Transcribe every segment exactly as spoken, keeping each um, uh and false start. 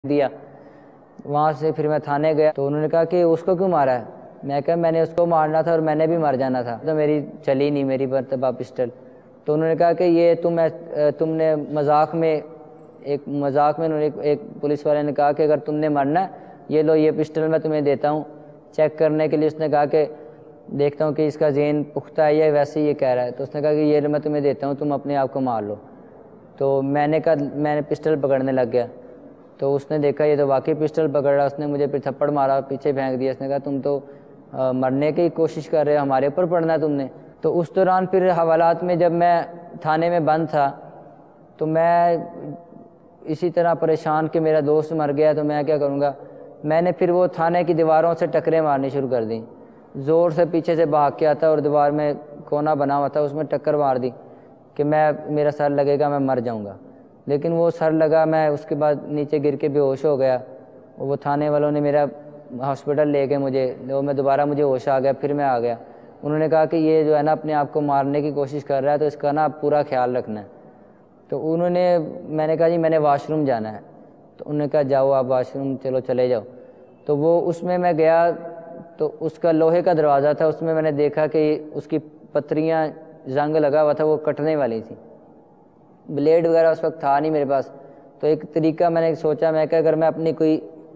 دیا۔ وہاں سے پھر میں تھانے گیا تو انہوں نے کہا کہ اس کو کیوں مارا ہے؟ میں کہا میں نے اس کو مارنا تھا اور میں نے بھی مر جانا تھا، تو میری چلی نہیں میری مرتبہ پسٹل۔ تو انہوں نے کہا کہ یہ تم تم نے مذاق میں ایک مذاق میں انہوں نے ایک پولیس والے نے کہا کہ اگر تم نے مرنا ہے یہ لو یہ پسٹل میں تمہیں دیتا ہوں چیک کرنے کے لیے۔ اس نے کہا کہ دیکھتا ہوں کہ اس کا ذہن پختہ ہے یا ویسے ہی یہ کہہ رہا ہے، تو اس نے کہا کہ یہ میں تمہیں دیتا ہوں تم اپنے آپ کو مار لو۔ تو میں نے کہا میں نے پسٹل پکڑنے لگ گیا تو اس نے دیکھا یہ تو واقعی پسٹل پکڑ رہا، اس نے مجھے پھر تھپڑ مارا، پیچھے پھینک دیا۔ اس نے کہا تم تو مرنے کی کوشش کر رہے ہو، ہمارے اوپر پڑنا ہے تم نے۔ تو اس دوران پھر حوالات میں جب میں تھانے میں بند تھا تو میں اسی طرح پریشان کہ میرا دوست مر گیا تو میں کیا کروں گا۔ میں نے پھر وہ تھانے کی دیواروں سے ٹکریں مارنی شروع کر دیں، زور سے پیچھے سے بھاگ کے آتا اور دیوار میں کونا بنا ہوا تھا اس میں ٹکر مار دی کہ میں میرا سر لگے گا میں مر جاؤں گا، لیکن وہ سر لگا، میں اس کے بعد نیچے گر کے بے ہوش ہو گیا۔ وہ تھانے والوں نے میرا ہاسپٹل لے کے مجھے وہ میں دوبارہ مجھے ہوش آ گیا، پھر میں آ گیا۔ انہوں نے کہا کہ یہ جو ہے نا اپنے آپ کو مارنے کی کوشش کر رہا ہے تو اس کا نا پورا خیال رکھنا ہے۔ تو انہوں نے میں نے کہا جی میں نے واش روم جانا ہے، تو انہوں نے کہا جاؤ آپ واش روم چلو چلے جاؤ۔ تو وہ اس میں میں گیا تو اس کا لوہے کا دروازہ تھا، اس میں میں نے دیکھا کہ اس کی پتریاں زنگ لگا ہوا تھا، وہ کٹنے والی تھی، بلیڈ وغیرہ اس وقت تھا نہیں میرے پاس۔ تو ایک طریقہ میں نے سوچا میں کہ اگر میں اپنی کوئی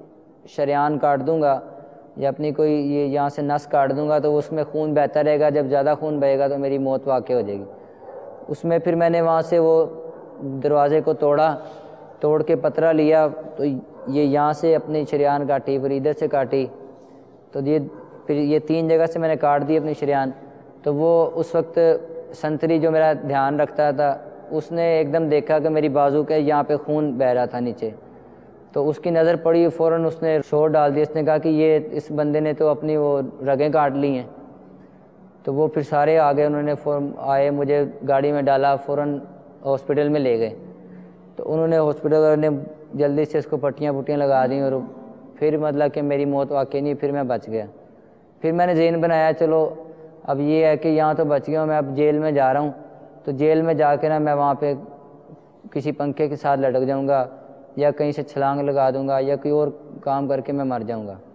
شریان کاٹ دوں گا یا اپنی کوئی یہ یہاں سے نس کاٹ دوں گا تو اس میں خون بہتا رہے گا، جب زیادہ خون بہے گا تو میری موت واقع ہو جائے گی۔ اس میں پھر میں نے وہاں سے وہ دروازے کو توڑا، توڑ کے پترا لیا تو یہ یہاں سے اپنی شریان کاٹی، پھر ادھر سے کاٹی، تو یہ پھر یہ تین جگہ سے میں نے کاٹ دی اپنی شریان۔ تو وہ اس وقت سنتری جو میرا دھیان رکھتا تھا اس نے ایک دم دیکھا کہ میری بازو کے یہاں پہ خون بہہ رہا تھا نیچے، تو اس کی نظر پڑی، فوراً اس نے شور ڈال دیا، اس نے کہا کہ یہ اس بندے نے تو اپنی وہ رگیں کاٹ لی ہیں۔ تو وہ پھر سارے آ گئے، انہوں نے فوراً آئے، مجھے گاڑی میں ڈالا، فوراً ہاسپٹل میں لے گئے۔ تو انہوں نے ہاسپٹل والوں نے جلدی سے اس کو پٹیاں پٹیاں لگا دیں اور پھر مطلب کہ میری موت واقع نہیں، پھر میں بچ گیا۔ پھر میں نے ذہن بنایا چلو اب یہ ہے کہ یہاں تو بچ گیا ہوں، میں اب جیل میں جا رہا ہوں، تو جیل میں جا کے نا میں وہاں پہ کسی پنکھے کے ساتھ لٹک جاؤں گا یا کہیں سے چھلانگ لگا دوں گا یا کوئی اور کام کر کے میں مر جاؤں گا۔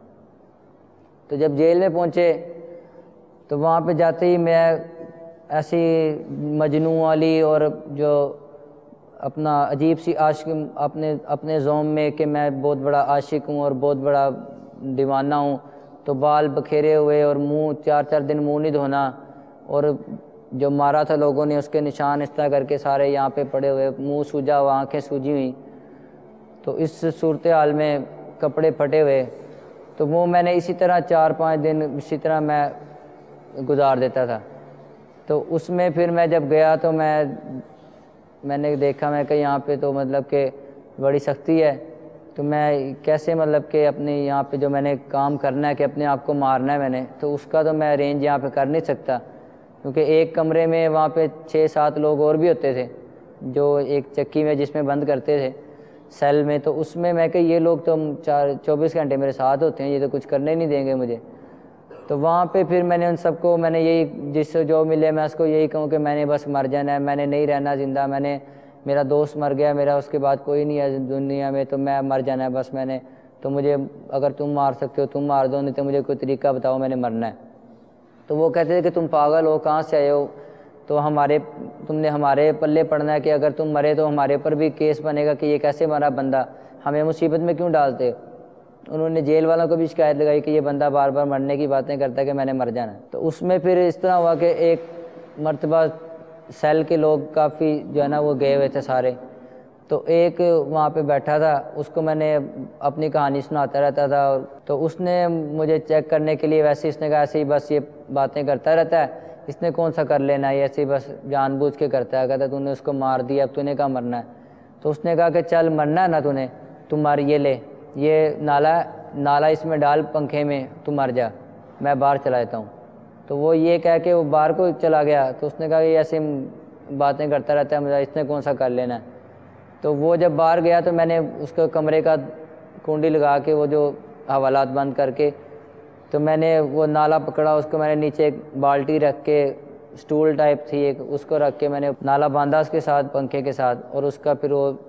تو جب جیل میں پہنچے تو وہاں پہ جاتے ہی میں ایسی مجنوں والی اور جو اپنا عجیب سی عاشق اپنے اپنے زوم میں کہ میں بہت بڑا عاشق ہوں اور بہت بڑا دیوانہ ہوں، تو بال بکھیرے ہوئے اور منہ چار چار دن منہ نہیں دھونا، اور جو مارا تھا لوگوں نے اس کے نشان اس طرح کر کے سارے یہاں پہ پڑے ہوئے، منہ سوجا ہوا، آنکھیں سوجی ہوئی، تو اس صورتحال میں کپڑے پھٹے ہوئے، تو وہ میں نے اسی طرح چار پانچ دن اسی طرح میں گزار دیتا تھا۔ تو اس میں پھر میں جب گیا تو میں میں نے دیکھا میں کہ یہاں پہ تو مطلب کہ بڑی سختی ہے، تو میں کیسے مطلب کہ اپنے یہاں پہ جو میں نے کام کرنا ہے کہ اپنے آپ کو مارنا ہے میں نے، تو اس کا تو میں ارینج یہاں پہ کر نہیں سکتا، کیونکہ ایک کمرے میں وہاں پہ چھ سات لوگ اور بھی ہوتے تھے جو ایک چکی میں جس میں بند کرتے تھے سیل میں، تو اس میں میں کہ یہ لوگ تو چار چوبیس گھنٹے میرے ساتھ ہوتے ہیں، یہ تو کچھ کرنے نہیں دیں گے مجھے۔ تو وہاں پہ پھر میں نے ان سب کو میں نے یہی جس سے جو ملے میں اس کو یہی کہوں کہ میں نے بس مر جانا ہے، میں نے نہیں رہنا زندہ، میں نے میرا دوست مر گیا، میرا اس کے بعد کوئی نہیں ہے دنیا میں، تو میں مر جانا ہے بس میں نے، تو مجھے اگر تم مار سکتے ہو تم مار دو، نہیں تو مجھے کوئی طریقہ بتاؤ میں نے مرنا ہے۔ تو وہ کہتے تھے کہ تم پاگل ہو، کہاں سے آئے ہو، تو ہمارے تم نے ہمارے پلے پڑنا ہے کہ اگر تم مرے تو ہمارے اوپر بھی کیس بنے گا کہ یہ کیسے مرا بندہ، ہمیں مصیبت میں کیوں ڈالتے ہو۔ انہوں نے جیل والوں کو بھی شکایت لگائی کہ یہ بندہ بار بار مرنے کی باتیں کرتا ہے کہ میں نے مر جانا ہے۔ تو اس میں پھر اس طرح ہوا کہ ایک مرتبہ سیل کے لوگ کافی جو ہے نا وہ گئے ہوئے تھے سارے، تو ایک وہاں پہ بیٹھا تھا، اس کو میں نے اپنی کہانی سناتا رہتا تھا، اور تو اس نے مجھے چیک کرنے کے لیے ویسے اس نے کہا ایسے ہی بس یہ باتیں کرتا رہتا ہے، اس نے کون سا کر لینا ہے، ایسے ہی بس جان بوجھ کے کرتا ہے، کہتا تو نے اس کو مار دیا اب تو نے کہا مرنا ہے۔ تو اس نے کہا کہ چل مرنا ہے نا تو نے، تم مار، یہ لے یہ نالا نالا اس میں ڈال پنکھے میں، تو مر جا، میں باہر چلا جاتا ہوں۔ تو وہ یہ کہہ کے وہ باہر کو چلا گیا، تو اس نے کہا کہ ایسے باتیں کرتا رہتا ہے مجھے، اس نے کون سا کر لینا ہے۔ تو وہ جب باہر گیا تو میں نے اس کو کمرے کا کنڈی لگا کے وہ جو حوالات بند کر کے، تو میں نے وہ نالا پکڑا، اس کو میں نے نیچے ایک بالٹی رکھ کے، سٹول ٹائپ تھی ایک، اس کو رکھ کے میں نے نالا باندھا اس کے ساتھ پنکھے کے ساتھ، اور اس کا پھر وہ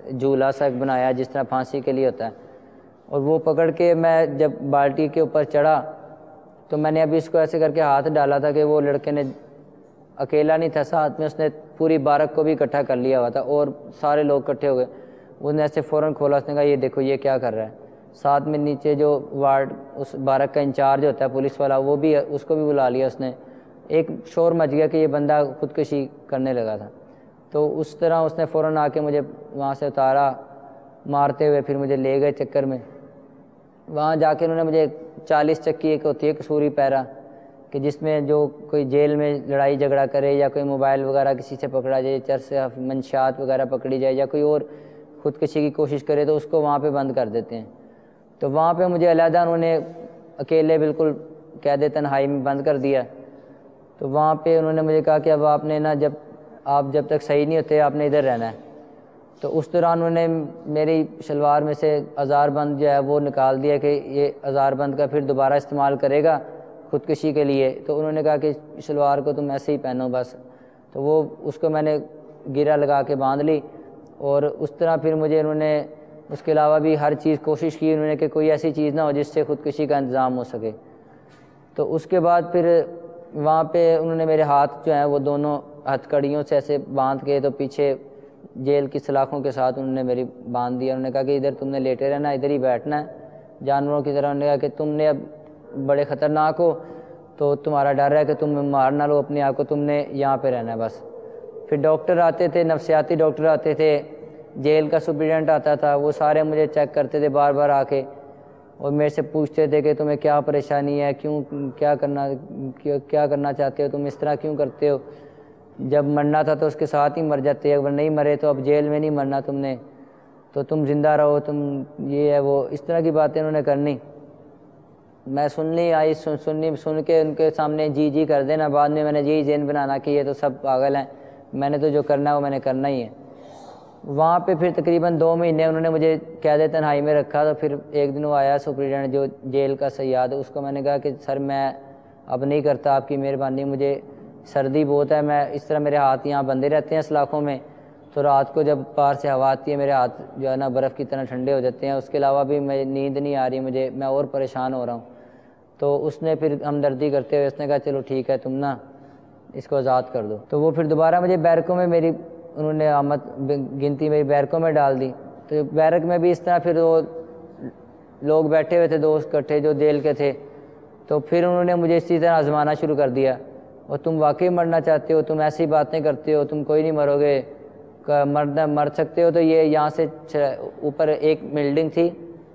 جھولا سا بنایا جس طرح پھانسی کے لیے ہوتا ہے، اور وہ پکڑ کے میں جب بالٹی کے اوپر چڑھا تو میں نے ابھی اس کو ایسے کر کے ہاتھ ڈالا تھا کہ وہ لڑکے نے اکیلا نہیں تھا ساتھ میں، اس نے پوری بارک کو بھی اکٹھا کر لیا ہوا تھا اور سارے لوگ اکٹھے ہو گئے. اس نے ایسے فوراً کھولا، اس نے کہا یہ دیکھو یہ کیا کر رہا ہے. ساتھ میں نیچے جو وارڈ اس بارک کا انچارج ہوتا ہے پولیس والا، وہ بھی اس کو بھی بلا لیا اس نے. ایک شور مچ گیا کہ یہ بندہ خودکشی کرنے لگا تھا. تو اس طرح اس نے فوراً آ کے مجھے وہاں سے اتارا مارتے ہوئے، پھر مجھے لے گئے چکر میں. وہاں جا کے انہوں نے مجھے چالیس چکی ایک ہوتی ہے قصوری پیرا، کہ جس میں جو کوئی جیل میں لڑائی جھگڑا کرے یا کوئی موبائل وغیرہ کسی سے پکڑا جائے، چرس منشیات وغیرہ پکڑی جائے یا کوئی اور خودکشی کی کوشش کرے تو اس کو وہاں پہ بند کر دیتے ہیں. تو وہاں پہ مجھے علیحدہ انہوں نے اکیلے بالکل قید تنہائی میں بند کر دیا. تو وہاں پہ انہوں نے مجھے کہا کہ اب آپ نے نا جب آپ جب تک صحیح نہیں ہوتے آپ نے ادھر رہنا ہے. تو اس دوران انہوں نے میری شلوار میں سے ہزار بند جو ہے وہ نکال دیا کہ یہ ہزار بند کا پھر دوبارہ استعمال کرے گا خودکشی کے لیے. تو انہوں نے کہا کہ شلوار کو تم ایسے ہی پہنو بس. تو وہ اس کو میں نے گرہ لگا کے باندھ لی، اور اس طرح پھر مجھے انہوں نے اس کے علاوہ بھی ہر چیز کوشش کی انہوں نے کہ کوئی ایسی چیز نہ ہو جس سے خودکشی کا انتظام ہو سکے. تو اس کے بعد پھر وہاں پہ انہوں نے میرے ہاتھ جو ہیں وہ دونوں ہتھ کڑیوں سے ایسے باندھ کے تو پیچھے جیل کی سلاخوں کے ساتھ انہوں نے میری باندھ دیا. انہوں نے کہا کہ ادھر تم نے لیٹے رہنا، ادھر ہی بیٹھنا ہے جانوروں کی طرح. انہوں نے کہا کہ تم نے اب بڑے خطرناک ہو تو تمہارا ڈر ہے کہ تم مار نہ لو اپنے آپ کو، تم نے یہاں پہ رہنا ہے بس. پھر ڈاکٹر آتے تھے، نفسیاتی ڈاکٹر آتے تھے، جیل کا سپرڈنٹ آتا تھا، وہ سارے مجھے چیک کرتے تھے بار بار آ کے، اور میرے سے پوچھتے تھے کہ تمہیں کیا پریشانی ہے، کیوں کیا کرنا کیا کرنا چاہتے ہو، تم اس طرح کیوں کرتے ہو. جب مرنا تھا تو اس کے ساتھ ہی مر جاتے، اگر نہیں مرے تو اب جیل میں نہیں مرنا تم نے، تو تم زندہ رہو، تم یہ ہے وہ اس طرح کی باتیں انہوں نے کرنی. میں سننی آئی سن سننی سن کے ان کے سامنے جی جی کر دینا. بعد میں میں نے یہی ذہن بنانا کہ یہ تو سب پاگل ہیں، میں نے تو جو کرنا ہے وہ میں نے کرنا ہی ہے. وہاں پہ پھر تقریباً دو مہینے انہوں نے مجھے قید تنہائی میں رکھا. تو پھر ایک دن وہ آیا سپرڈنٹ جو جیل کا سیاد، اس کو میں نے کہا کہ سر میں اب نہیں کرتا، آپ کی مہربانی، مجھے سردی بہت ہے، میں اس طرح میرے ہاتھ یہاں بندھے رہتے ہیں سلاخوں میں، تو رات کو جب پار سے ہوا آتی ہے میرے ہاتھ جو ہے نا برف کی طرح ٹھنڈے ہو جاتے ہیں. اس کے علاوہ بھی میں نیند نہیں آ رہی مجھے، میں اور پریشان ہو رہا ہوں. تو اس نے پھر ہمدردی کرتے ہوئے اس نے کہا چلو ٹھیک ہے تم نا اس کو آزاد کر دو. تو وہ پھر دوبارہ مجھے بیرکوں میں میری انہوں نے آمد گنتی میری بیرکوں میں ڈال دی. تو بیرک میں بھی اس طرح پھر وہ لوگ بیٹھے ہوئے تھے دوست اکٹھے جو جیل کے تھے، تو پھر انہوں نے مجھے اسی طرح آزمانا شروع کر دیا. اور تم واقعی مرنا چاہتے ہو، تم ایسی باتیں کرتے ہو، تم کوئی نہیں مرو گے، مرنا مر سکتے ہو تو یہ یہاں سے اوپر ایک بلڈنگ تھی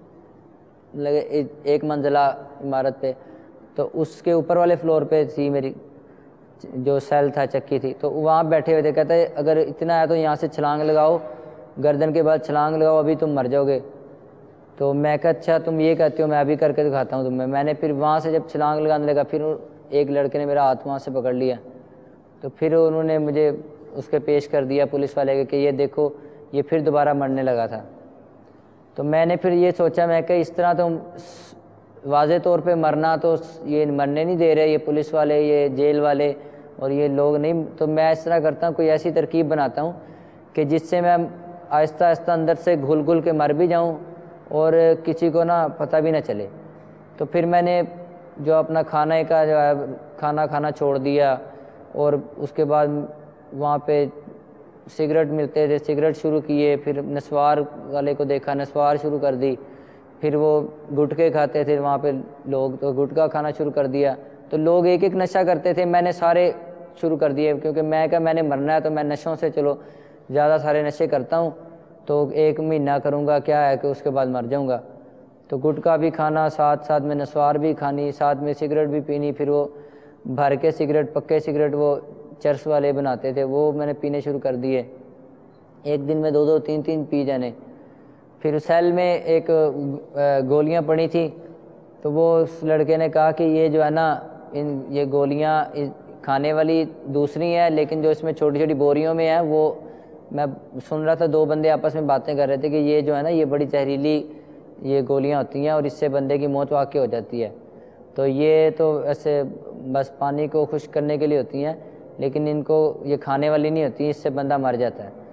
ایک منزلہ عمارت پہ، تو اس کے اوپر والے فلور پہ تھی میری جو سیل تھا، چکی تھی. تو وہاں بیٹھے ہوئے تھے، کہتے اگر اتنا ہے تو یہاں سے چھلانگ لگاؤ، گردن کے بعد چھلانگ لگاؤ، ابھی تم مر جاؤ گے. تو میں کہا اچھا تم یہ کہتے ہو، میں ابھی کر کے دکھاتا ہوں تمہیں. میں نے پھر وہاں سے جب چھلانگ لگانے لگا، پھر ایک لڑکے نے میرا ہاتھ وہاں سے پکڑ لیا. تو پھر انہوں نے مجھے اس کے پیش کر دیا پولیس والے کے کہ یہ دیکھو یہ پھر دوبارہ مرنے لگا تھا. تو میں نے پھر یہ سوچا، میں کہ اس طرح تو واضح طور پہ مرنا تو یہ مرنے نہیں دے رہے یہ پولیس والے، یہ جیل والے اور یہ لوگ نہیں. تو میں اس طرح کرتا ہوں، کوئی ایسی ترکیب بناتا ہوں کہ جس سے میں آہستہ آہستہ اندر سے گھل گھل کے مر بھی جاؤں اور کسی کو نا پتہ بھی نہ چلے. تو پھر میں نے جو اپنا کھانے کا جو ہے کھانا کھانا چھوڑ دیا، اور اس کے بعد وہاں پہ سگریٹ ملتے تھے، سگریٹ شروع کیے. پھر نسوار والے کو دیکھا، نسوار شروع کر دی. پھر وہ گٹکے کھاتے تھے وہاں پہ لوگ، تو گٹکا کھانا شروع کر دیا. تو لوگ ایک ایک نشہ کرتے تھے، میں نے سارے شروع کر دیے، کیونکہ میں کہ میں نے مرنا ہے تو میں نشوں سے چلو زیادہ سارے نشے کرتا ہوں، تو ایک مہینہ کروں گا کیا ہے کہ اس کے بعد مر جاؤں گا. تو گٹکا بھی کھانا، ساتھ ساتھ میں نسوار بھی کھانی، ساتھ میں سگریٹ بھی پینی. پھر وہ بھر کے سگریٹ، پکے سگریٹ وہ چرس والے بناتے تھے، وہ میں نے پینے شروع کر دیے. ایک دن میں دو دو تین تین پی جانے. پھر سیل میں ایک گولیاں پڑی تھیں، تو وہ اس لڑکے نے کہا کہ یہ جو ہے نا ان یہ گولیاں کھانے والی دوسری ہیں، لیکن جو اس میں چھوٹی چھوٹی بوریوں میں ہیں وہ میں سن رہا تھا دو بندے آپس میں باتیں کر رہے تھے کہ یہ جو ہے نا یہ بڑی زہریلی یہ گولیاں ہوتی ہیں اور اس سے بندے کی موت واقع ہو جاتی ہے. تو یہ تو ایسے بس پانی کو خشک کرنے کے لیے ہوتی ہیں، لیکن ان کو یہ کھانے والی نہیں ہوتی، اس سے بندہ مر جاتا ہے.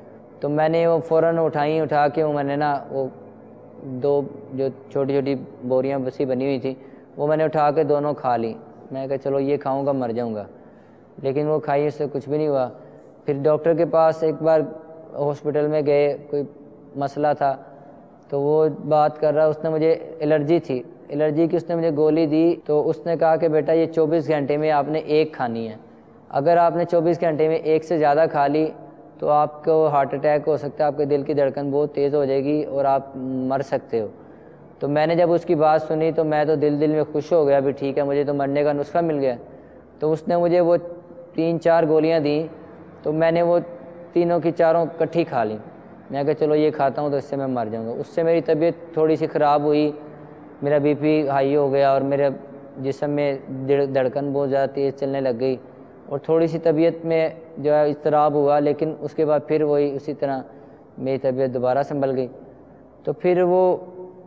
تو میں نے وہ فوراً اٹھائیں اٹھا کے وہ میں نے نا وہ دو جو چھوٹی چھوٹی بوریاں بسی بنی ہوئی تھیں وہ میں نے اٹھا کے دونوں کھا لی. میں کہا چلو یہ کھاؤں گا مر جاؤں گا, لیکن وہ کھائی اس سے کچھ بھی نہیں ہوا. پھر ڈاکٹر کے پاس ایک بار ہاسپٹل میں گئے, کوئی مسئلہ تھا تو وہ بات کر رہا, اس نے مجھے الرجی تھی, الرجی کی اس نے مجھے گولی دی. تو اس نے کہا کہ بیٹا یہ چوبیس گھنٹے میں آپ نے ایک کھانی ہے, اگر آپ نے چوبیس گھنٹے میں ایک سے زیادہ کھا لی تو آپ کو ہارٹ اٹیک ہو سکتا ہے, آپ کے دل کی دھڑکن بہت تیز ہو جائے گی اور آپ مر سکتے ہو. تو میں نے جب اس کی بات سنی تو میں تو دل دل میں خوش ہو گیا, بھی ٹھیک ہے مجھے تو مرنے کا نسخہ مل گیا. تو اس نے مجھے وہ تین چار گولیاں دیں تو میں نے وہ تینوں کی چاروں کٹھی کھا لیں. میں کہا چلو یہ کھاتا ہوں تو اس سے میں مر جاؤں گا. اس سے میری طبیعت تھوڑی سی خراب ہوئی, میرا بی پی ہائی ہو گیا اور میرے جسم میں دھڑکن بہت زیادہ تیز چلنے لگ گئی اور تھوڑی سی طبیعت میں جو ہے اضطراب ہوا, لیکن اس کے بعد پھر وہی اسی طرح میری طبیعت دوبارہ سنبھل گئی. تو پھر وہ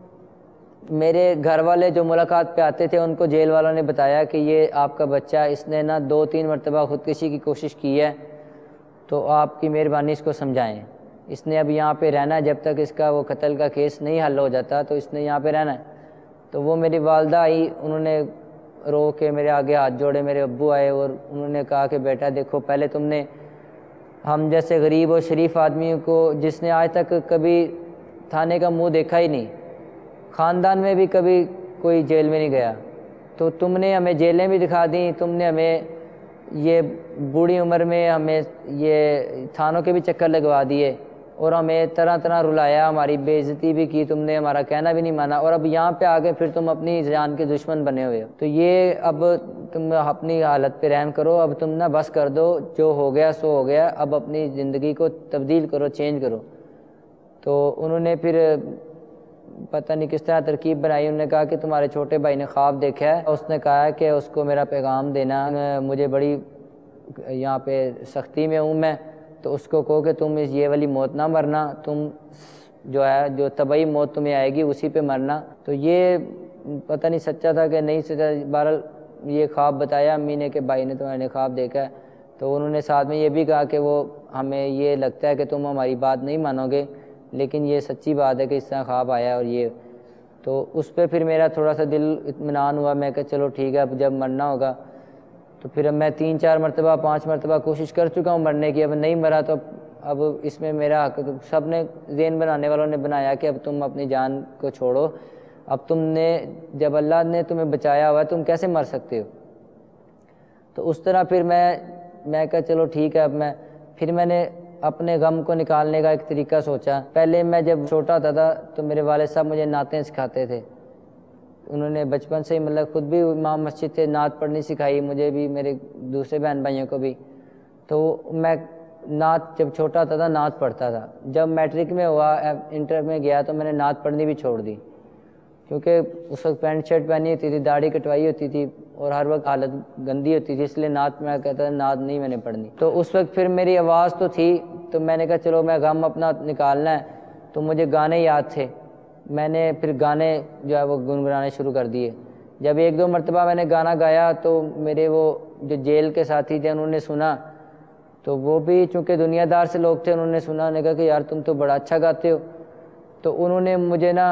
میرے گھر والے جو ملاقات پہ آتے تھے ان کو جیل والوں نے بتایا کہ یہ آپ کا بچہ اس نے نا دو تین مرتبہ خودکشی کی کوشش کی ہے, تو آپ کی مہربانی اس کو سمجھائیں, اس نے اب یہاں پہ رہنا ہے جب تک اس کا وہ قتل کا کیس نہیں حل ہو جاتا تو اس نے یہاں پہ رہنا ہے. تو وہ میری والدہ آئی, انہوں نے رو کے میرے آگے ہاتھ جوڑے, میرے ابو آئے اور انہوں نے کہا کہ بیٹا دیکھو پہلے تم نے ہم جیسے غریب اور شریف آدمیوں کو, جس نے آج تک کبھی تھانے کا منہ دیکھا ہی نہیں, خاندان میں بھی کبھی کوئی جیل میں نہیں گیا, تو تم نے ہمیں جیلیں بھی دکھا دیں, تم نے ہمیں یہ بوڑھی عمر میں ہمیں یہ تھانوں کے بھی چکر لگوا دیے اور ہمیں طرح طرح رلایا, ہماری بے عزتی بھی کی تم نے, ہمارا کہنا بھی نہیں مانا, اور اب یہاں پہ آ کے پھر تم اپنی جان کے دشمن بنے ہوئے ہو. تو یہ اب تم اپنی حالت پہ رحم کرو, اب تم نہ بس کر دو, جو ہو گیا سو ہو گیا, اب اپنی زندگی کو تبدیل کرو, چینج کرو. تو انہوں نے پھر پتہ نہیں کس طرح ترکیب بنائی, انہوں نے کہا کہ تمہارے چھوٹے بھائی نے خواب دیکھا ہے, اس نے کہا ہے کہ اس کو میرا پیغام دینا, مجھے بڑی یہاں پہ سختی میں ہوں میں, تو اس کو کہو کہ تم اس یہ والی موت نہ مرنا, تم جو ہے جو طبعی موت تمہیں آئے گی اسی پہ مرنا. تو یہ پتہ نہیں سچا تھا کہ نہیں سچا, بہرحال یہ خواب بتایا امی نے کہ بھائی نے تمہارے نے خواب دیکھا ہے. تو انہوں نے ساتھ میں یہ بھی کہا کہ وہ ہمیں یہ لگتا ہے کہ تم ہماری بات نہیں مانو گے, لیکن یہ سچی بات ہے کہ اس طرح خواب آیا اور یہ. تو اس پہ پھر میرا تھوڑا سا دل اطمینان ہوا, میں کہ چلو ٹھیک ہے اب جب مرنا ہوگا. تو پھر اب میں تین چار مرتبہ پانچ مرتبہ کوشش کر چکا ہوں مرنے کی, اب نہیں مرا تو اب اس میں میرا حق, سب نے ذہن بنانے والوں نے بنایا کہ اب تم اپنی جان کو چھوڑو, اب تم نے جب اللہ نے تمہیں بچایا ہوا ہے تم کیسے مر سکتے ہو. تو اس طرح پھر میں میں کہا چلو ٹھیک ہے اب میں پھر میں نے اپنے غم کو نکالنے کا ایک طریقہ سوچا. پہلے میں جب چھوٹا ہوتا تھا تو میرے والد صاحب مجھے نعتیں سکھاتے تھے, انہوں نے بچپن سے ہی مطلب خود بھی امام مسجد تھے, نعت پڑھنی سکھائی مجھے بھی, میرے دوسرے بہن بھائیوں کو بھی. تو میں نعت جب چھوٹا ہوتا تھا نعت پڑھتا تھا, جب میٹرک میں ہوا انٹر میں گیا تو میں نے نعت پڑھنی بھی چھوڑ دی, کیونکہ اس وقت پینٹ شرٹ پہنی ہوتی تھی, داڑھی کٹوائی ہوتی تھی اور ہر وقت حالت گندی ہوتی تھی, اس لیے نعت میں کہتا تھا نعت نہیں میں نے پڑھنی. تو اس وقت پھر میری آواز تو تھی, تو میں نے کہا چلو میں غم اپنا نکالنا ہے, تو مجھے گانے یاد تھے, میں نے پھر گانے جو ہے وہ گنگنانے شروع کر دیے. جب ایک دو مرتبہ میں نے گانا گایا تو میرے وہ جو جیل کے ساتھی تھے انہوں نے سنا, تو وہ بھی چونکہ دنیا دار سے لوگ تھے, انہوں نے سنا, انہوں نے کہا کہ یار تم تو بڑا اچھا گاتے ہو. تو انہوں نے مجھے نا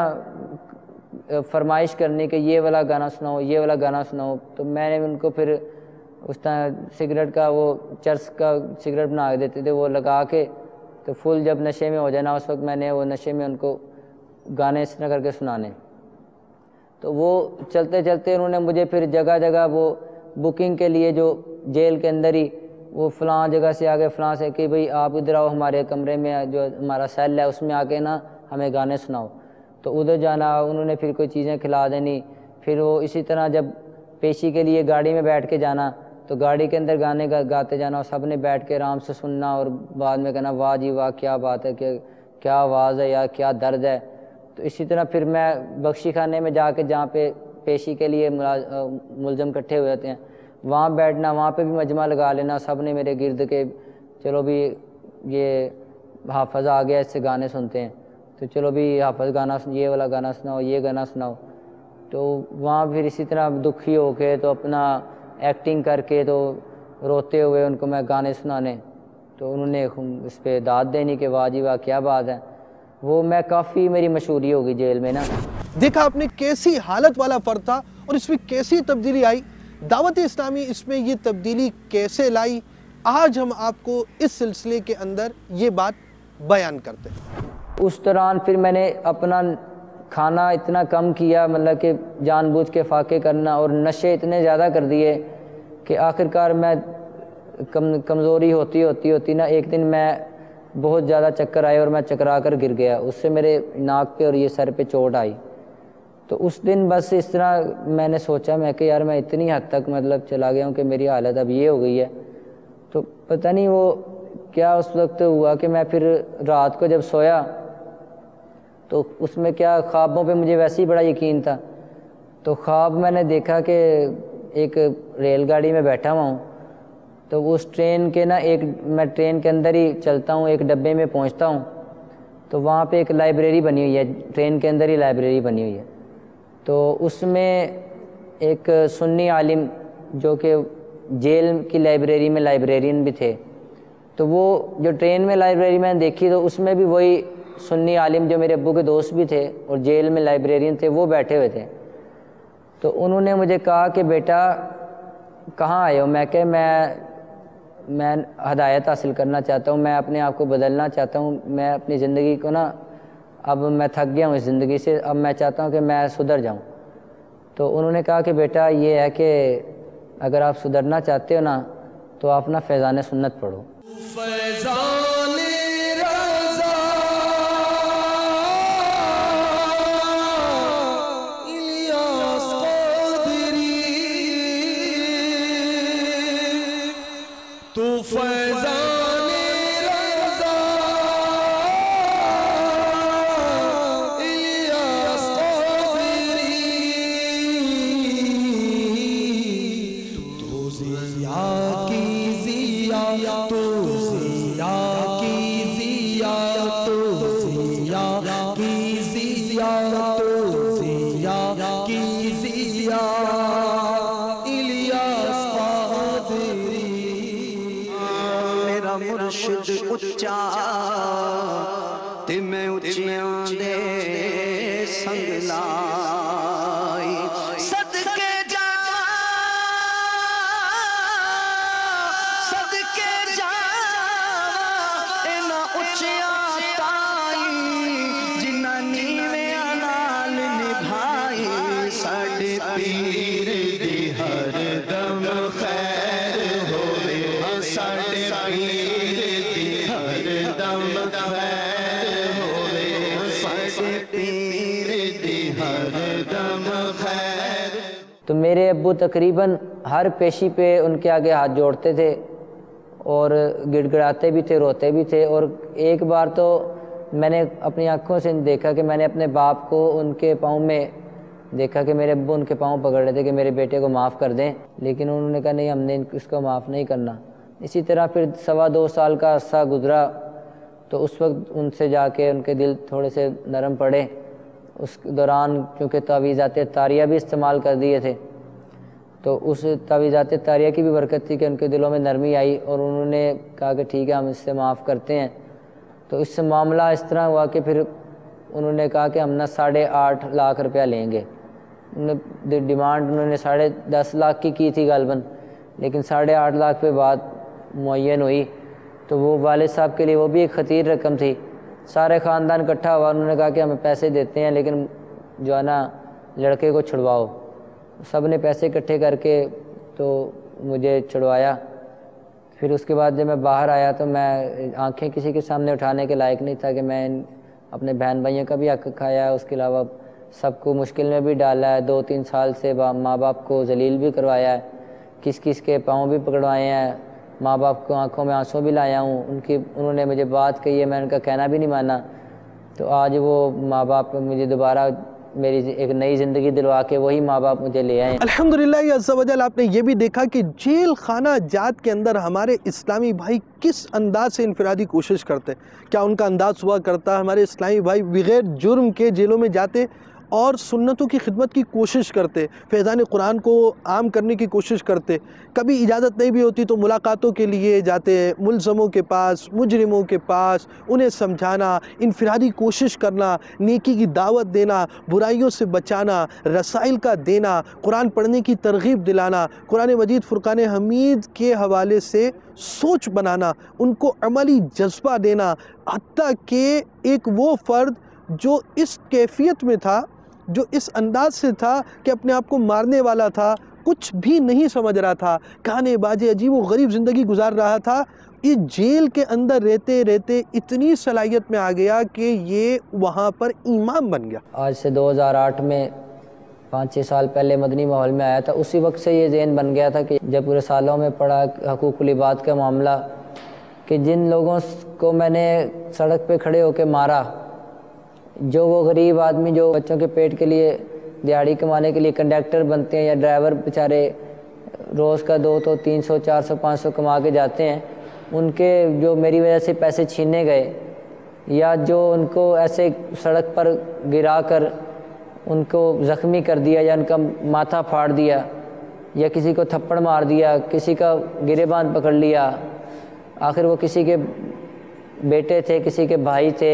فرمائش کرنی کہ یہ والا گانا سناؤ, یہ والا گانا سناؤ. تو میں نے ان کو پھر اس طرح سگریٹ کا وہ چرس کا سگریٹ بنا کے دیتے تھے, وہ لگا کے, تو فل جب نشے میں ہو جانا اس وقت میں نے وہ نشے میں ان کو گانے اس طرح کر کے سنانے. تو وہ چلتے چلتے انہوں نے مجھے پھر جگہ جگہ وہ بکنگ کے لیے, جو جیل کے اندر ہی وہ فلاں جگہ سے آگے فلاں سے کہ بھئی آپ ادھر آؤ ہمارے کمرے میں, جو ہمارا سیل ہے اس میں آ کے نا ہمیں گانے سناؤ. تو ادھر جانا, انہوں نے پھر کوئی چیزیں کھلا دینی. پھر وہ اسی طرح جب پیشی کے لیے گاڑی میں بیٹھ کے جانا تو گاڑی کے اندر گانے گاتے جانا, اور سب نے بیٹھ کے آرام سے سننا, اور بعد میں کہنا واہ جی واہ کیا بات ہے, کہ کیا آواز ہے یا کیا درد ہے. تو اسی طرح پھر میں بخشی خانے میں جا کے, جہاں پہ پیشی کے لیے ملزم اکٹھے ہوئے ہوتے ہیں, وہاں بیٹھنا, وہاں پہ بھی مجمع لگا لینا, سب نے میرے گرد کے چلو بھی یہ حافظ آ گیا اس سے گانے سنتے ہیں, تو چلو بھی حافظ گانا یہ والا گانا سناؤ, یہ گانا سناؤ. تو وہاں پھر اسی طرح دکھی ہو کے تو اپنا ایکٹنگ کر کے تو روتے ہوئے ان کو میں گانے سنانے. تو انہوں نے اس پہ داد دینی کہ واہ جی واہ کیا بات ہے. وہ میں کافی میری مشہوری ہوگی جیل میں نا. دیکھا آپ نے کیسی حالت والا فرد تھا اور اس میں کیسی تبدیلی آئی. دعوت اسلامی اس میں یہ تبدیلی کیسے لائی, آج ہم آپ کو اس سلسلے کے اندر یہ بات بیان کرتے ہیں. اس دوران پھر میں نے اپنا کھانا اتنا کم کیا, مطلب کہ جان بوجھ کے فاقے کرنا, اور نشے اتنے زیادہ کر دیے کہ آخر کار میں کم کمزوری ہوتی ہوتی ہوتی نا ایک دن میں بہت زیادہ چکر آئے اور میں چکرا کر گر گیا. اس سے میرے ناک پہ اور یہ سر پہ چوٹ آئی. تو اس دن بس اس طرح میں نے سوچا میں کہ یار میں اتنی حد تک مطلب چلا گیا ہوں کہ میری حالت اب یہ ہو گئی ہے. تو پتہ نہیں وہ کیا اس وقت ہوا کہ میں پھر رات کو جب سویا تو اس میں کیا خوابوں پہ مجھے ویسے ہی بڑا یقین تھا. تو خواب میں نے دیکھا کہ ایک ریل گاڑی میں بیٹھا ہوا ہوں, تو اس ٹرین کے نا ایک میں ٹرین کے اندر ہی چلتا ہوں, ایک ڈبے میں پہنچتا ہوں تو وہاں پہ ایک لائبریری بنی ہوئی ہے, ٹرین کے اندر ہی لائبریری بنی ہوئی ہے. تو اس میں ایک سنی عالم جو کہ جیل کی لائبریری میں لائبریرین بھی تھے, تو وہ جو ٹرین میں لائبریری میں نے دیکھی تو اس میں بھی وہی سنی عالم جو میرے ابو کے دوست بھی تھے اور جیل میں لائبریرین تھے وہ بیٹھے ہوئے تھے. تو انہوں نے مجھے کہا کہ بیٹا کہاں آئے ہو؟ میں کہ میں میں ہدایت حاصل کرنا چاہتا ہوں, میں اپنے آپ کو بدلنا چاہتا ہوں, میں اپنی زندگی کو نا اب میں تھک گیا ہوں اس زندگی سے, اب میں چاہتا ہوں کہ میں سدھر جاؤں. تو انہوں نے کہا کہ بیٹا یہ ہے کہ اگر آپ سدھرنا چاہتے ہو نا تو آپ نا فیضان سنت پڑھو. مرشد اچا تے میں اچیاں دے سنگ لائی, صدقے جا صدقے جا اینا اچیاں تائی جنہ نیویں نال نبھائی. ساڈے پیر دی ہر دم خیر ہوئے, ساڈے پیر تو میرے ابو تقریباً ہر پیشی پہ ان کے آگے ہاتھ جوڑتے تھے اور گڑ گڑاتے بھی تھے, روتے بھی تھے. اور ایک بار تو میں نے اپنی آنکھوں سے دیکھا کہ میں نے اپنے باپ کو ان کے پاؤں میں دیکھا کہ میرے ابو ان کے پاؤں پکڑ رہے تھے کہ میرے بیٹے کو معاف کر دیں, لیکن انہوں نے کہا نہیں ہم نے اس کو معاف نہیں کرنا. اسی طرح پھر سوا دو سال کا عرصہ گزرا تو اس وقت ان سے جا کے ان کے دل تھوڑے سے نرم پڑے. اس دوران کیونکہ تعویذات طاریہ بھی استعمال کر دیے تھے تو اس تعویذات طاریہ کی بھی برکت تھی کہ ان کے دلوں میں نرمی آئی اور انہوں نے کہا کہ ٹھیک ہے ہم اس سے معاف کرتے ہیں. تو اس سے معاملہ اس طرح ہوا کہ پھر انہوں نے کہا کہ ہم نا ساڑھے آٹھ لاکھ روپیہ لیں گے. ڈیمانڈ انہوں نے ساڑھے دس لاکھ کی کی تھی غالباً, لیکن ساڑھے آٹھ لاکھ پہ بات معین ہوئی. تو وہ والد صاحب کے لیے وہ بھی ایک خطیر رقم تھی. سارے خاندان اکٹھا ہوا, انہوں نے کہا کہ ہمیں پیسے دیتے ہیں لیکن جو ہے نا لڑکے کو چھڑواؤ. سب نے پیسے اکٹھے کر کے تو مجھے چھڑوایا. پھر اس کے بعد جب میں باہر آیا تو میں آنکھیں کسی کے سامنے اٹھانے کے لائق نہیں تھا کہ میں اپنے بہن بھائیوں کا بھی حق کھایا, اس کے علاوہ سب کو مشکل میں بھی ڈالا ہے. دو تین سال سے ماں باپ کو ذلیل بھی کروایا ہے, کس کس کے پاؤں بھی پکڑوائے ہیں, ماں باپ کو آنکھوں میں آنسوں بھی لایا ہوں. ان کی انہوں نے مجھے بات کہی ہے, میں ان کا کہنا بھی نہیں مانا. تو آج وہ ماں باپ مجھے دوبارہ میری ایک نئی زندگی دلوا کے وہی ماں باپ مجھے لے آئے. الحمدللہ عز و جل آپ نے یہ بھی دیکھا کہ جیل خانہ جات کے اندر ہمارے اسلامی بھائی کس انداز سے انفرادی کوشش کرتے. کیا ان کا انداز ہوا کرتا ہمارے اسلامی بھائی بغیر جرم کے جیلوں میں جاتے اور سنتوں کی خدمت کی کوشش کرتے، فیضان قرآن کو عام کرنے کی کوشش کرتے، کبھی اجازت نہیں بھی ہوتی تو ملاقاتوں کے لیے جاتے، ملزموں کے پاس، مجرموں کے پاس، انہیں سمجھانا، انفرادی کوشش کرنا، نیکی کی دعوت دینا، برائیوں سے بچانا، رسائل کا دینا، قرآن پڑھنے کی ترغیب دلانا، قرآن مجید فرقان حمید کے حوالے سے سوچ بنانا، ان کو عملی جذبہ دینا، حتیٰ کہ ایک وہ فرد جو اس کیفیت میں تھا، جو اس انداز سے تھا کہ اپنے آپ کو مارنے والا تھا، کچھ بھی نہیں سمجھ رہا تھا، کھانے باجے عجیب و غریب زندگی گزار رہا تھا، یہ جیل کے اندر رہتے رہتے اتنی صلاحیت میں آ گیا کہ یہ وہاں پر امام بن گیا۔ آج سے دو ہزار آٹھ میں پانچ چھ سال پہلے مدنی ماحول میں آیا تھا، اسی وقت سے یہ ذہن بن گیا تھا کہ جب پورے سالوں میں پڑھا حقوق العباد کا معاملہ، کہ جن لوگوں کو میں نے سڑک پہ کھڑے ہو کے مارا، جو وہ غریب آدمی جو بچوں کے پیٹ کے لیے دیہڑی کمانے کے لیے کنڈکٹر بنتے ہیں یا ڈرائیور بیچارے روز کا دو تو تین سو چار سو پانچ سو کما کے جاتے ہیں، ان کے جو میری وجہ سے پیسے چھینے گئے، یا جو ان کو ایسے سڑک پر گرا کر ان کو زخمی کر دیا یا ان کا ماتھا پھاڑ دیا یا کسی کو تھپڑ مار دیا، کسی کا گریبان پکڑ لیا، آخر وہ کسی کے بیٹے تھے، کسی کے بھائی تھے،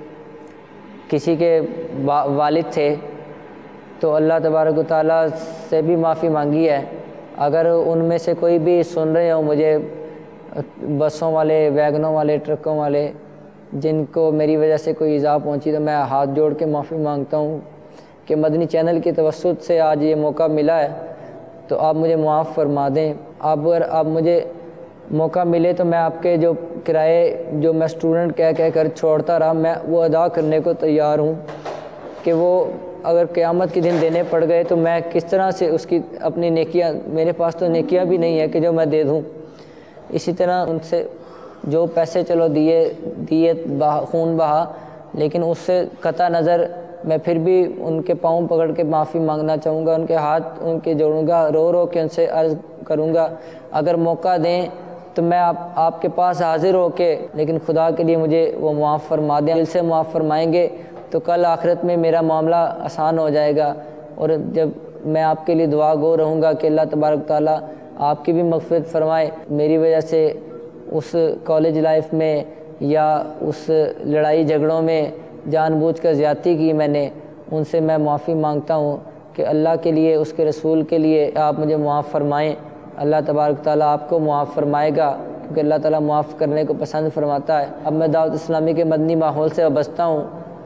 کسی کے والد تھے، تو اللہ تبارک و تعالیٰ سے بھی معافی مانگی ہے۔ اگر ان میں سے کوئی بھی سن رہے ہوں مجھے، بسوں والے، ویگنوں والے، ٹرکوں والے، جن کو میری وجہ سے کوئی ایذا پہنچی، تو میں ہاتھ جوڑ کے معافی مانگتا ہوں کہ مدنی چینل کی توسط سے آج یہ موقع ملا ہے، تو آپ مجھے معاف فرما دیں۔ آپ اگر آپ مجھے موقع ملے تو میں آپ کے جو کرائے جو میں اسٹوڈنٹ کہہ کہہ کر چھوڑتا رہا، میں وہ ادا کرنے کو تیار ہوں، کہ وہ اگر قیامت کے دن دینے پڑ گئے تو میں کس طرح سے اس کی اپنی نیکیاں، میرے پاس تو نیکیاں بھی نہیں ہے کہ جو میں دے دوں۔ اسی طرح ان سے جو پیسے چلو دیے دیے بہا خون بہا، لیکن اس سے قطع نظر میں پھر بھی ان کے پاؤں پکڑ کے معافی مانگنا چاہوں گا، ان کے ہاتھ ان کے جوڑوں گا، رو رو کے ان سے عرض کروں گا، اگر موقع دیں تو میں آپ آپ کے پاس حاضر ہو کے، لیکن خدا کے لیے مجھے وہ معاف فرما دیں۔ دل سے معاف فرمائیں گے تو کل آخرت میں میرا معاملہ آسان ہو جائے گا، اور جب میں آپ کے لیے دعا گو رہوں گا کہ اللہ تبارک تعالیٰ آپ کی بھی مغفرت فرمائے، میری وجہ سے اس کالج لائف میں یا اس لڑائی جھگڑوں میں جان بوجھ کر زیادتی کی میں نے، ان سے میں معافی مانگتا ہوں کہ اللہ کے لیے، اس کے رسول کے لیے آپ مجھے معاف فرمائیں۔ اللہ تبارک تعالیٰ آپ کو معاف فرمائے گا، کیونکہ اللہ تعالیٰ معاف کرنے کو پسند فرماتا ہے۔ اب میں دعوت اسلامی کے مدنی ماحول سے وابستہ ہوں،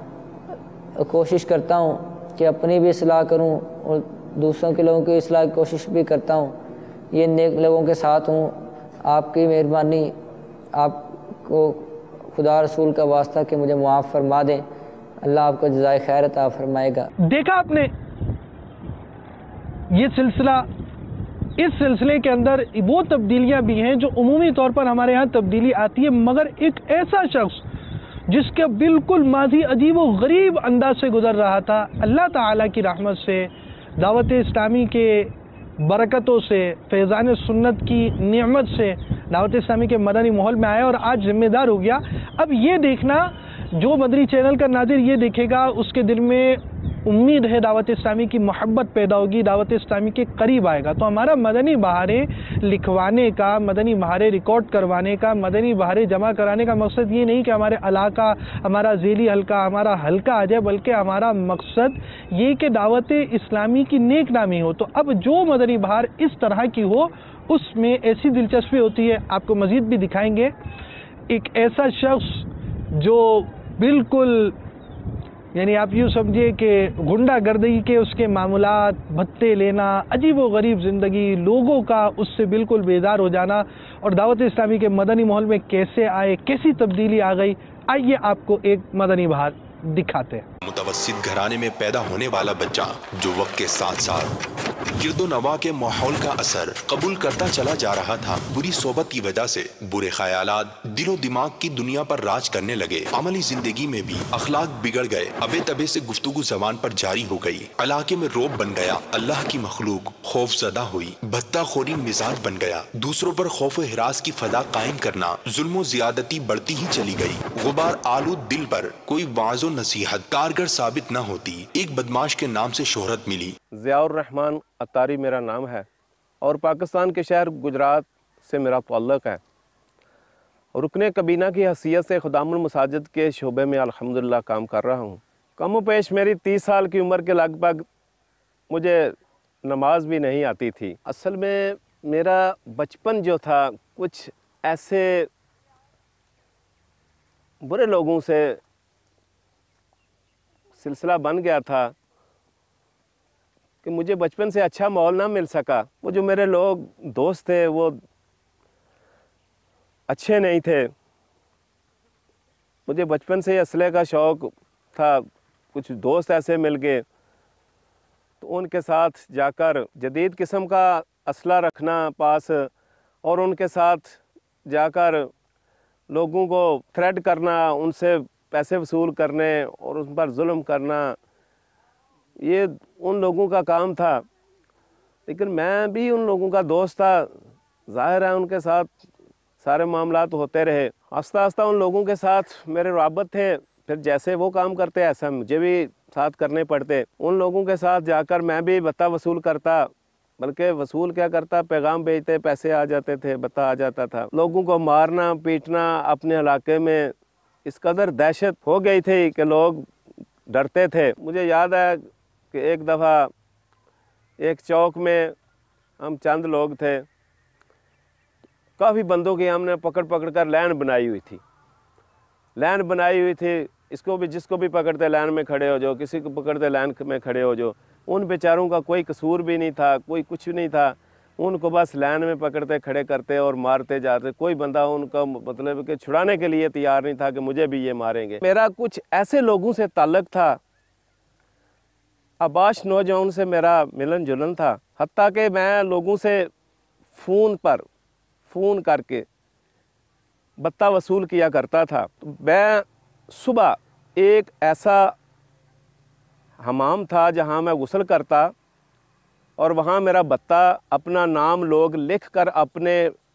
کوشش کرتا ہوں کہ اپنی بھی اصلاح کروں اور دوسروں کے لوگوں کی اصلاح کی کوشش بھی کرتا ہوں، یہ نیک لوگوں کے ساتھ ہوں۔ آپ کی مہربانی، آپ کو خدا رسول کا واسطہ کہ مجھے معاف فرما دیں، اللہ آپ کو جزائے خیر عطا فرمائے گا۔ دیکھا آپ نے یہ سلسلہ، اس سلسلے کے اندر وہ تبدیلیاں بھی ہیں جو عمومی طور پر ہمارے ہاں تبدیلی آتی ہے، مگر ایک ایسا شخص جس کا بالکل ماضی عجیب و غریب انداز سے گزر رہا تھا، اللہ تعالیٰ کی رحمت سے، دعوت اسلامی کے برکتوں سے، فیضان سنت کی نعمت سے دعوت اسلامی کے مدنی ماحول میں آیا اور آج ذمہ دار ہو گیا۔ اب یہ دیکھنا، جو مدنی چینل کا ناظر یہ دیکھے گا، اس کے دل میں امید ہے دعوت اسلامی کی محبت پیدا ہوگی، دعوت اسلامی کے قریب آئے گا۔ تو ہمارا مدنی بہاریں لکھوانے کا، مدنی بہاریں ریکارڈ کروانے کا، مدنی بہاریں جمع کرانے کا مقصد یہ نہیں کہ ہمارے علاقہ، ہمارا ذیلی حلقہ، ہمارا حلقہ آ جائے، بلکہ ہمارا مقصد یہ کہ دعوت اسلامی کی نیک نامی ہو۔ تو اب جو مدنی بہار اس طرح کی ہو، اس میں ایسی دلچسپی ہوتی ہے، آپ کو مزید بھی دکھائیں گے۔ ایک ایسا شخص جو بالکل، یعنی آپ یوں سمجھے کہ غنڈہ گردی کے اس کے معاملات، بھتے لینا، عجیب و غریب زندگی، لوگوں کا اس سے بالکل بیزار ہو جانا، اور دعوت اسلامی کے مدنی ماحول میں کیسے آئے، کیسی تبدیلی آ گئی، آئیے آپ کو ایک مدنی بہار دکھاتے ہیں۔ متوسط گھرانے میں پیدا ہونے والا بچہ جو وقت کے ساتھ ساتھ گرد و نواح کے ماحول کا اثر قبول کرتا چلا جا رہا تھا، بری صحبت کی وجہ سے برے خیالات دل و دماغ کی دنیا پر راج کرنے لگے، عملی زندگی میں بھی اخلاق بگڑ گئے، ابے تبے سے گفتگو زبان پر جاری ہو گئی، علاقے میں روب بن گیا، اللہ کی مخلوق خوف زدہ ہوئی، بھتہ خوری مزاج بن گیا، دوسروں پر خوف و ہراس کی فضا قائم کرنا، ظلم و زیادتی بڑھتی ہی چلی گئی، غبار آلود دل پر کوئی واعظ و نصیحت کار کارگر ثابت نہ ہوتی ایک بدماش کے نام سے شہرت ملی۔ ضیاء الرحمن اتاری میرا نام ہے اور پاکستان کے شہر گجرات سے میرا تعلق ہے۔ رکن کابینہ کی حیثیت سے خدام المساجد کے شعبے میں الحمدللہ کام کر رہا ہوں۔ کم و پیش میری تیس سال کی عمر کے لگ بھگ مجھے نماز بھی نہیں آتی تھی۔ اصل میں میرا بچپن جو تھا کچھ ایسے برے لوگوں سے سلسلہ بن گیا تھا کہ مجھے بچپن سے اچھا ماحول نہ مل سکا۔ وہ جو میرے لوگ دوست تھے وہ اچھے نہیں تھے۔ مجھے بچپن سے اسلحے کا شوق تھا، کچھ دوست ایسے مل گئے تو ان کے ساتھ جا کر جدید قسم کا اسلحہ رکھنا پاس اور ان کے ساتھ جا کر لوگوں کو تھریٹ کرنا، ان سے پیسے وصول کرنے اور ان پر ظلم کرنا، یہ ان لوگوں کا کام تھا۔ لیکن میں بھی ان لوگوں کا دوست تھا، ظاہر ہے ان کے ساتھ سارے معاملات ہوتے رہے۔ آہستہ آہستہ ان لوگوں کے ساتھ میرے رابط تھے، پھر جیسے وہ کام کرتے ایسا مجھے بھی ساتھ کرنے پڑتے۔ ان لوگوں کے ساتھ جا کر میں بھی بتہ وصول کرتا، بلکہ وصول کیا کرتا، پیغام بھیجتے، پیسے آ جاتے تھے، بتہ آ جاتا تھا۔ لوگوں کو مارنا پیٹنا اپنے علاقے میں اس قدر دہشت ہو گئی تھی کہ لوگ ڈرتے تھے۔ مجھے یاد ہے کہ ایک دفعہ ایک چوک میں ہم چند لوگ تھے، کافی بندوں کی ہم نے پکڑ پکڑ کر لائن بنائی ہوئی تھی لائن بنائی ہوئی تھی اس کو بھی جس کو بھی پکڑتے لائن میں کھڑے ہو جو، کسی کو پکڑتے لائن میں کھڑے ہو جو۔ ان بیچاروں کا کوئی قصور بھی نہیں تھا، کوئی کچھ نہیں تھا، ان کو بس لائن میں پکڑتے کھڑے کرتے اور مارتے جاتے۔ کوئی بندہ ان کا مطلب کہ چھڑانے کے لیے تیار نہیں تھا کہ مجھے بھی یہ ماریں گے۔ میرا کچھ ایسے لوگوں سے تعلق تھا، عباش نوجوان سے میرا ملن جلن تھا، حتیٰ کہ میں لوگوں سے فون پر فون کر کے بتہ وصول کیا کرتا تھا۔ میں صبح ایک ایسا حمام تھا جہاں میں غسل کرتا اور وہاں میرا بتہ اپنا نام لوگ لکھ کر اپنے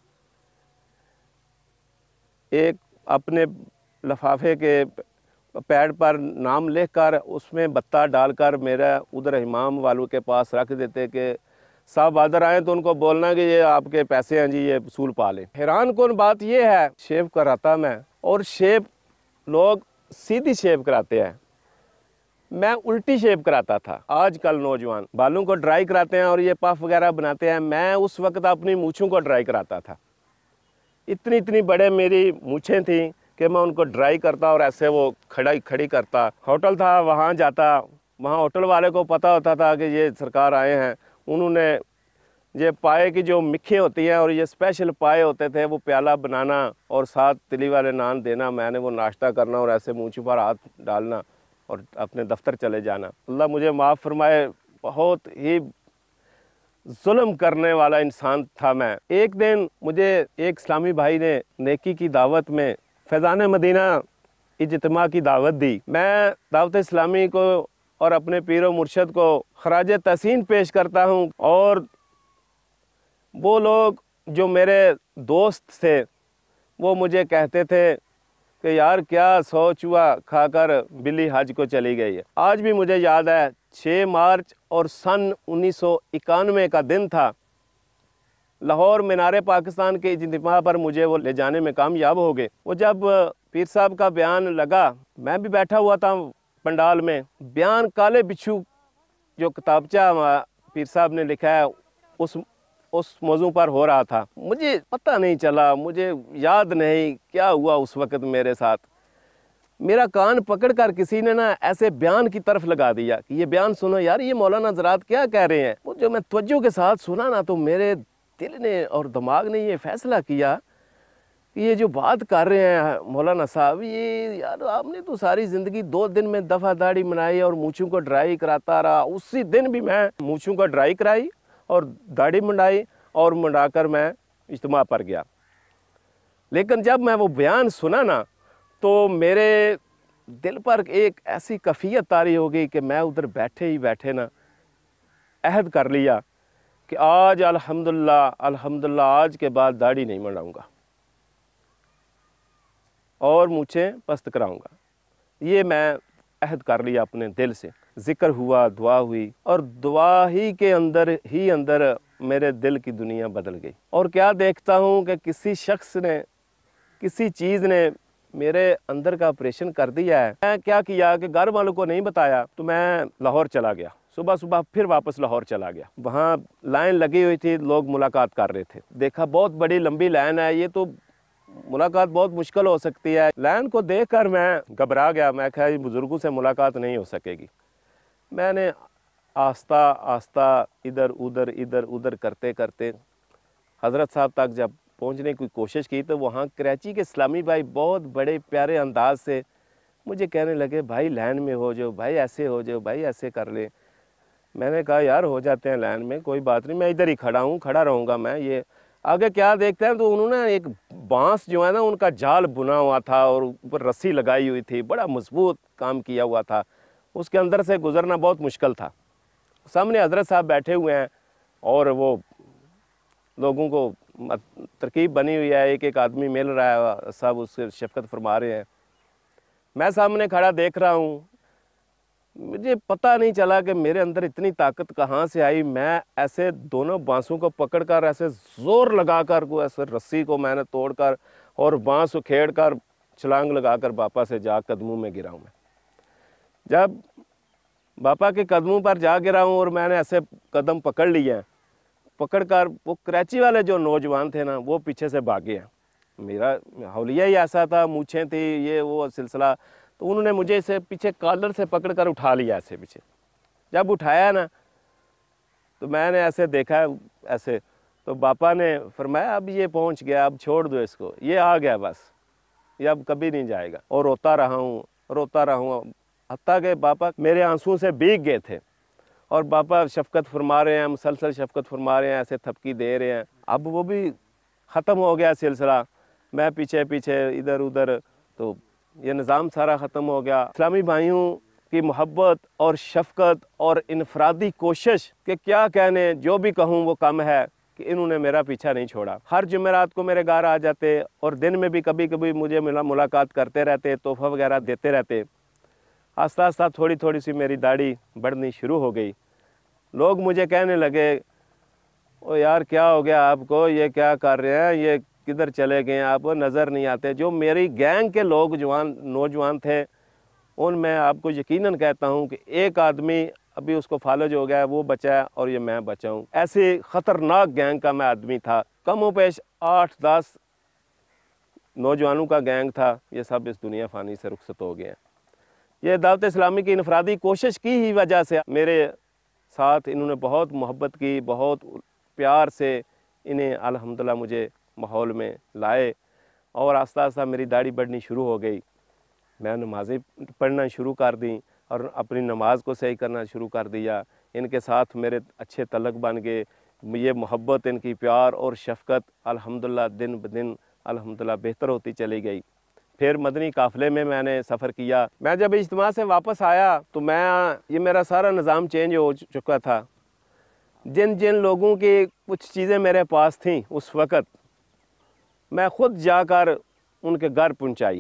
ایک اپنے لفافے کے پیڈ پر نام لکھ کر اس میں بتہ ڈال کر میرا ادھر امام والوں کے پاس رکھ دیتے کہ صاحب آدر آئیں تو ان کو بولنا کہ یہ آپ کے پیسے ہیں جی، یہ وصول پا لیں۔ حیران کن بات یہ ہے، شیو کراتا میں اور شیو لوگ سیدھی شیو کراتے ہیں، میں الٹی شیو کراتا تھا۔ آج کل نوجوان بالوں کو ڈرائی کراتے ہیں اور یہ پف وغیرہ بناتے ہیں، میں اس وقت اپنی مونچھوں کو ڈرائی کراتا تھا۔ اتنی اتنی بڑے میری مونچھیں تھیں کہ میں ان کو ڈرائی کرتا اور ایسے وہ کھڑی کھڑی کرتا۔ ہوٹل تھا وہاں جاتا، وہاں ہوٹل والے کو پتہ ہوتا تھا کہ یہ سرکار آئے ہیں، انہوں نے یہ پائے کی جو مکھیں ہوتی ہیں اور یہ اسپیشل پائے ہوتے تھے وہ پیالہ بنانا اور ساتھ تلی والے نان دینا، میں نے وہ ناشتہ کرنا اور ایسے منہ پر ہاتھ ڈالنا اور اپنے دفتر چلے جانا۔ اللہ مجھے معاف فرمائے، بہت ہی ظلم کرنے والا انسان تھا میں۔ ایک دن مجھے ایک اسلامی بھائی نے نیکی کی دعوت میں فیضان مدینہ اجتماع کی دعوت دی۔ میں دعوت اسلامی کو اور اپنے پیر و مرشد کو خراج تحسین پیش کرتا ہوں، اور وہ لوگ جو میرے دوست تھے وہ مجھے کہتے تھے کہ یار کیا سو چوہا کھا کر بلی حج کو چلی گئی ہے۔ آج بھی مجھے یاد ہے چھ مارچ اور سن انیس سو اکانوے کا دن تھا، لاہور مینار پاکستان کے اجتماع پر مجھے وہ لے جانے میں کامیاب ہو گئے۔ وہ جب پیر صاحب کا بیان لگا، میں بھی بیٹھا ہوا تھا پنڈال میں، بیان کالے بچھو جو کتابچہ پیر صاحب نے لکھا ہے اس اس موضوع پر ہو رہا تھا۔ مجھے پتہ نہیں چلا، مجھے یاد نہیں کیا ہوا اس وقت میرے ساتھ۔ میرا کان پکڑ کر کسی نے نا ایسے بیان کی طرف لگا دیا کہ یہ بیان سنو یار، یہ مولانا حضرات کیا کہہ رہے ہیں۔ وہ جو میں توجہ کے ساتھ سنا نا تو میرے دل نے اور دماغ نے یہ فیصلہ کیا کہ یہ جو بات کر رہے ہیں مولانا صاحب، یہ یار آپ نے تو ساری زندگی دو دن میں دفعہ داڑھی منائی اور مونچھوں کو ڈرائی کراتا رہا۔ اسی دن بھی میں مونچھوں کو ڈرائی کرائی اور داڑھی منڈائی اور منڈا کر میں اجتماع پر گیا۔ لیکن جب میں وہ بیان سنا نا تو میرے دل پر ایک ایسی کیفیت طاری ہو گئی کہ میں ادھر بیٹھے ہی بیٹھے نا عہد کر لیا کہ آج الحمدللہ الحمدللہ آج کے بعد داڑھی نہیں منڈاؤں گا اور مونچھیں پست کراؤں گا۔ یہ میں عہد کر لیا اپنے دل سے، ذکر ہوا، دعا ہوئی، اور دعا ہی کے اندر ہی اندر میرے دل کی دنیا بدل گئی۔ اور کیا دیکھتا ہوں کہ کسی شخص نے، کسی چیز نے میرے اندر کا آپریشن کر دیا ہے۔ میں کیا کیا کہ گھر والوں کو نہیں بتایا، تو میں لاہور چلا گیا، صبح صبح پھر واپس لاہور چلا گیا۔ وہاں لائن لگی ہوئی تھی، لوگ ملاقات کر رہے تھے، دیکھا بہت بڑی لمبی لائن ہے، یہ تو ملاقات بہت مشکل ہو سکتی ہے۔ لائن کو دیکھ کر میں گھبرا گیا، میں کہا یہ بزرگوں سے ملاقات نہیں ہو سکے گی۔ میں نے آہستہ آہستہ ادھر ادھر ادھر ادھر کرتے کرتے حضرت صاحب تک جب پہنچنے کی کوشش کی تو وہاں کراچی کے اسلامی بھائی بہت بڑے پیارے انداز سے مجھے کہنے لگے بھائی لائن میں ہو جاؤ، بھائی ایسے ہو جاؤ، بھائی ایسے کر لے۔ میں نے کہا یار ہو جاتے ہیں لائن میں، کوئی بات نہیں، میں ادھر ہی کھڑا ہوں، کھڑا رہوں گا میں۔ یہ آگے کیا دیکھتے ہیں تو انہوں نے ایک بانس جو ہے نا ان کا جال بنا ہوا تھا اور اوپر رسی لگائی ہوئی تھی، بڑا مضبوط کام کیا ہوا تھا، اس کے اندر سے گزرنا بہت مشکل تھا۔ سامنے حضرت صاحب بیٹھے ہوئے ہیں اور وہ لوگوں کو ترکیب بنی ہوئی ہے، ایک ایک آدمی مل رہا ہے، سب اس سے شفقت فرما رہے ہیں۔ میں سامنے کھڑا دیکھ رہا ہوں، مجھے پتہ نہیں چلا کہ میرے اندر اتنی طاقت کہاں سے آئی۔ میں ایسے دونوں بانسوں کو پکڑ کر ایسے زور لگا کر کو ایسے رسی کو میں نے توڑ کر اور بانس کو کھیڑ کر چھلانگ لگا کر باپا سے جا قدموں میں گرا ہوں۔ میں جب باپا کے قدموں پر جا گرا ہوں اور میں نے ایسے قدم پکڑ لیے ہیں، پکڑ کر وہ کراچی والے جو نوجوان تھے نا وہ پیچھے سے بھاگے ہیں۔ میرا حولیہ ہی ایسا تھا، مونچھیں تھی، یہ وہ سلسلہ، تو انہوں نے مجھے اسے پیچھے کالر سے پکڑ کر اٹھا لیا ایسے پیچھے۔ جب اٹھایا نا تو میں نے ایسے دیکھا ایسے، تو باپا نے فرمایا اب یہ پہنچ گیا، اب چھوڑ دو اس کو، یہ آ گیا بس، یہ اب کبھی نہیں جائے گا۔ اور روتا رہا ہوں روتا رہا ہوں حتیٰ کہ باپا میرے آنسوں سے بھیگ گئے تھے، اور باپا شفقت فرما رہے ہیں، مسلسل شفقت فرما رہے ہیں، ایسے تھپکی دے رہے ہیں۔ اب وہ بھی ختم ہو گیا سلسلہ، میں پیچھے پیچھے ادھر ادھر، تو یہ نظام سارا ختم ہو گیا۔ اسلامی بھائیوں کی محبت اور شفقت اور انفرادی کوشش کہ کیا کہنے، جو بھی کہوں وہ کم ہے کہ انہوں نے میرا پیچھا نہیں چھوڑا۔ ہر جمعرات کو میرے گھر آ جاتے اور دن میں بھی کبھی کبھی مجھے ملا ملاقات کرتے رہتے، تحفہ وغیرہ دیتے رہتے۔ آہستہ آہستہ تھوڑی تھوڑی سی میری داڑھی بڑھنی شروع ہو گئی۔ لوگ مجھے کہنے لگے او یار کیا ہو گیا آپ کو، یہ کیا کر رہے ہیں، یہ کدھر چلے گئے ہیں، آپ نظر نہیں آتے۔ جو میری گینگ کے لوگ جوان نوجوان تھے ان میں آپ کو یقیناً کہتا ہوں کہ ایک آدمی ابھی اس کو فالج ہو گیا ہے، وہ بچا ہے، اور یہ میں بچا ہوں۔ ایسی خطرناک گینگ کا میں آدمی تھا، کم و بیش آٹھ دس نوجوانوں کا گینگ تھا، یہ سب اس دنیا فانی سے رخصت ہو گئے ہیں۔ یہ دعوت اسلامی کی انفرادی کوشش کی ہی وجہ سے میرے ساتھ انہوں نے بہت محبت کی، بہت پیار سے انہیں الحمدللہ مجھے ماحول میں لائے، اور آہستہ آہستہ میری داڑھی بڑھنی شروع ہو گئی۔ میں نمازیں پڑھنا شروع کر دیں اور اپنی نماز کو صحیح کرنا شروع کر دیا۔ ان کے ساتھ میرے اچھے تعلق بن گئے، یہ محبت، ان کی پیار اور شفقت الحمدللہ دن بدن الحمدللہ بہتر ہوتی چلی گئی۔ پھر مدنی قافلے میں میں نے سفر کیا۔ میں جب اجتماع سے واپس آیا تو میں یہ میرا سارا نظام چینج ہو چکا تھا۔ جن جن لوگوں کی کچھ چیزیں میرے پاس تھیں اس وقت، میں خود جا کر ان کے گھر پہنچائی۔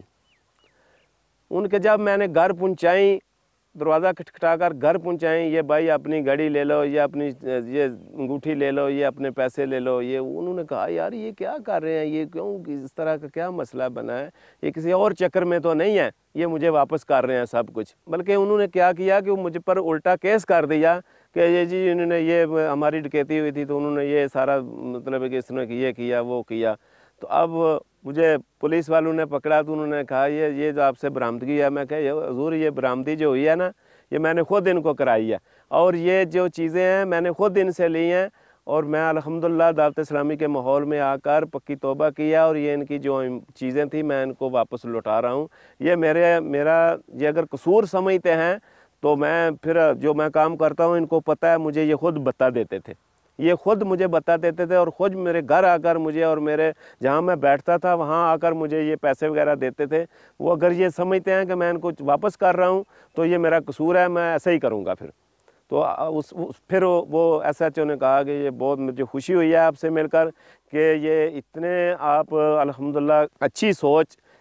ان کے جب میں نے گھر پہنچائیں، دروازہ کھٹکھٹا کر گھر پہنچائیں، یہ بھائی اپنی گھڑی لے لو، یہ اپنی یہ انگوٹھی لے لو، یہ اپنے پیسے لے لو، یہ انہوں نے کہا یار یہ کیا کر رہے ہیں، یہ کیوں اس طرح کا کیا مسئلہ بنا ہے، یہ کسی اور چکر میں تو نہیں ہے، یہ مجھے واپس کر رہے ہیں سب کچھ۔ بلکہ انہوں نے کیا کیا کہ وہ مجھ پر الٹا کیس کر دیا کہ یہ جی انہوں نے یہ ہماری ڈکیتی ہوئی تھی تو انہوں نے یہ سارا مطلب ہے کہ اس نے یہ کیا وہ کیا۔ تو اب مجھے پولیس والوں نے پکڑا تو انہوں نے کہا یہ یہ جو آپ سے برآمدگی ہے، میں کہا حضور یہ برآمدی جو ہوئی ہے نا یہ میں نے خود ان کو کرائی ہے، اور یہ جو چیزیں ہیں میں نے خود ان سے لی ہیں، اور میں الحمدللہ دعوت اسلامی کے ماحول میں آ کر پکی توبہ کیا، اور یہ ان کی جو چیزیں تھیں میں ان کو واپس لوٹا رہا ہوں۔ یہ میرے میرا یہ اگر قصور سمجھتے ہیں تو میں پھر جو میں کام کرتا ہوں ان کو پتہ ہے، مجھے یہ خود بتا دیتے تھے، یہ خود مجھے بتا دیتے تھے، اور خود میرے گھر آ کر مجھے اور میرے جہاں میں بیٹھتا تھا وہاں آ کر مجھے یہ پیسے وغیرہ دیتے تھے۔ وہ اگر یہ سمجھتے ہیں کہ میں ان کو واپس کر رہا ہوں تو یہ میرا قصور ہے، میں ایسا ہی کروں گا۔ پھر تو اس پھر وہ ایس ایچ او نے کہا کہ یہ بہت مجھے خوشی ہوئی ہے آپ سے مل کر کہ یہ اتنے آپ الحمدللہ اچھی سوچ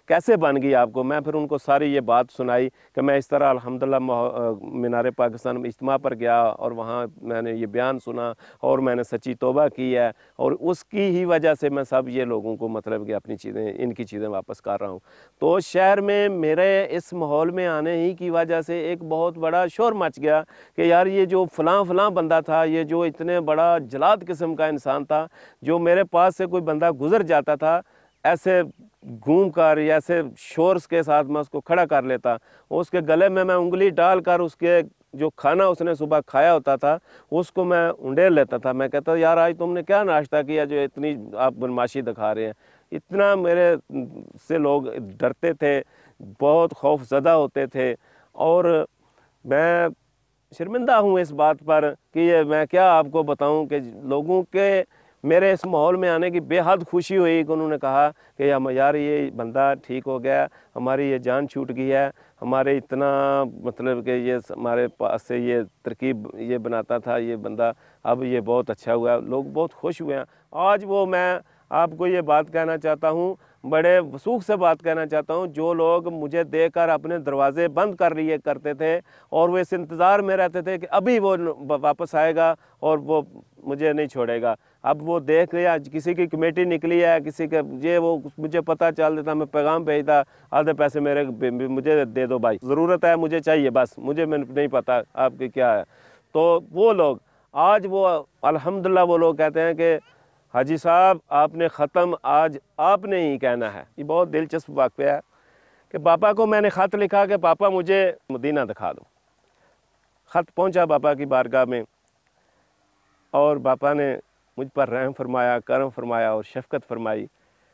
कैसे बन गई आपको। मैं फिर उनको सारी ये बात सुनाई कि मैं इस तरह अल्हम्दुलिल्लाह मीनार पाकिस्तान में इज्तिमा पर गया और वहाँ मैंने ये बयान सुना और मैंने सच्ची तौबा की है, और उसकी ही वजह से मैं सब ये लोगों को मतलब कि अपनी चीज़ें इनकी चीज़ें वापस कर रहा हूँ। तो शहर में मेरे इस माहौल में आने ही की वजह से एक बहुत बड़ा शोर मच गया कि यार ये जो फ़लाँ फ़लाँ बंदा था, ये जो इतने बड़ा जलाद किस्म का इंसान था, जो मेरे पास से कोई बंदा गुज़र जाता था ऐसे घूम कर या ऐसे शोर के साथ मैं उसको खड़ा कर लेता, उसके गले में मैं उंगली डाल कर उसके जो खाना उसने सुबह खाया होता था उसको मैं उंडेल लेता था। मैं कहता यार आज तुमने क्या नाश्ता किया जो इतनी आप बदमाशी दिखा रहे हैं। इतना मेरे से लोग डरते थे, बहुत खौफ ज़दा होते थे, और मैं शर्मिंदा हूँ इस बात पर कि ये मैं क्या आपको बताऊँ कि लोगों के मेरे इस माहौल में आने की बेहद खुशी हुई कि उन्होंने कहा कि हम यार ये बंदा ठीक हो गया, हमारी ये जान छूट गई है, हमारे इतना मतलब कि ये हमारे पास से ये तरकीब ये बनाता था ये बंदा, अब ये बहुत अच्छा हुआ। लोग बहुत खुश हुए हैं। आज वो मैं आपको ये बात कहना चाहता हूँ, बड़े वसूख से बात कहना चाहता हूँ, जो लोग मुझे देखकर अपने दरवाज़े बंद कर लिए करते थे और वो इस इंतज़ार में रहते थे कि अभी वो वापस आएगा और वो मुझे नहीं छोड़ेगा, अब वो देख लिया किसी की कमेटी निकली है, किसी के ये वो मुझे पता चल देता, मैं पैगाम भेजता आधे पैसे मेरे मुझे दे दो भाई, ज़रूरत है मुझे चाहिए, बस मुझे नहीं पता आपकी क्या है। तो वो लोग आज वो अल्हम्दुलिल्लाह वो लोग कहते हैं कि हाजी साहब आपने ख़त्म आज आपने ही कहना है। ये बहुत दिलचस्प वाक़या है कि पापा को मैंने ख़त लिखा कि पापा मुझे मदीना दिखा दो। ख़त पहुंचा पापा की बारगाह में और पापा ने मुझ पर रहम फरमाया, करम फरमाया और शफ़क़त फरमाई।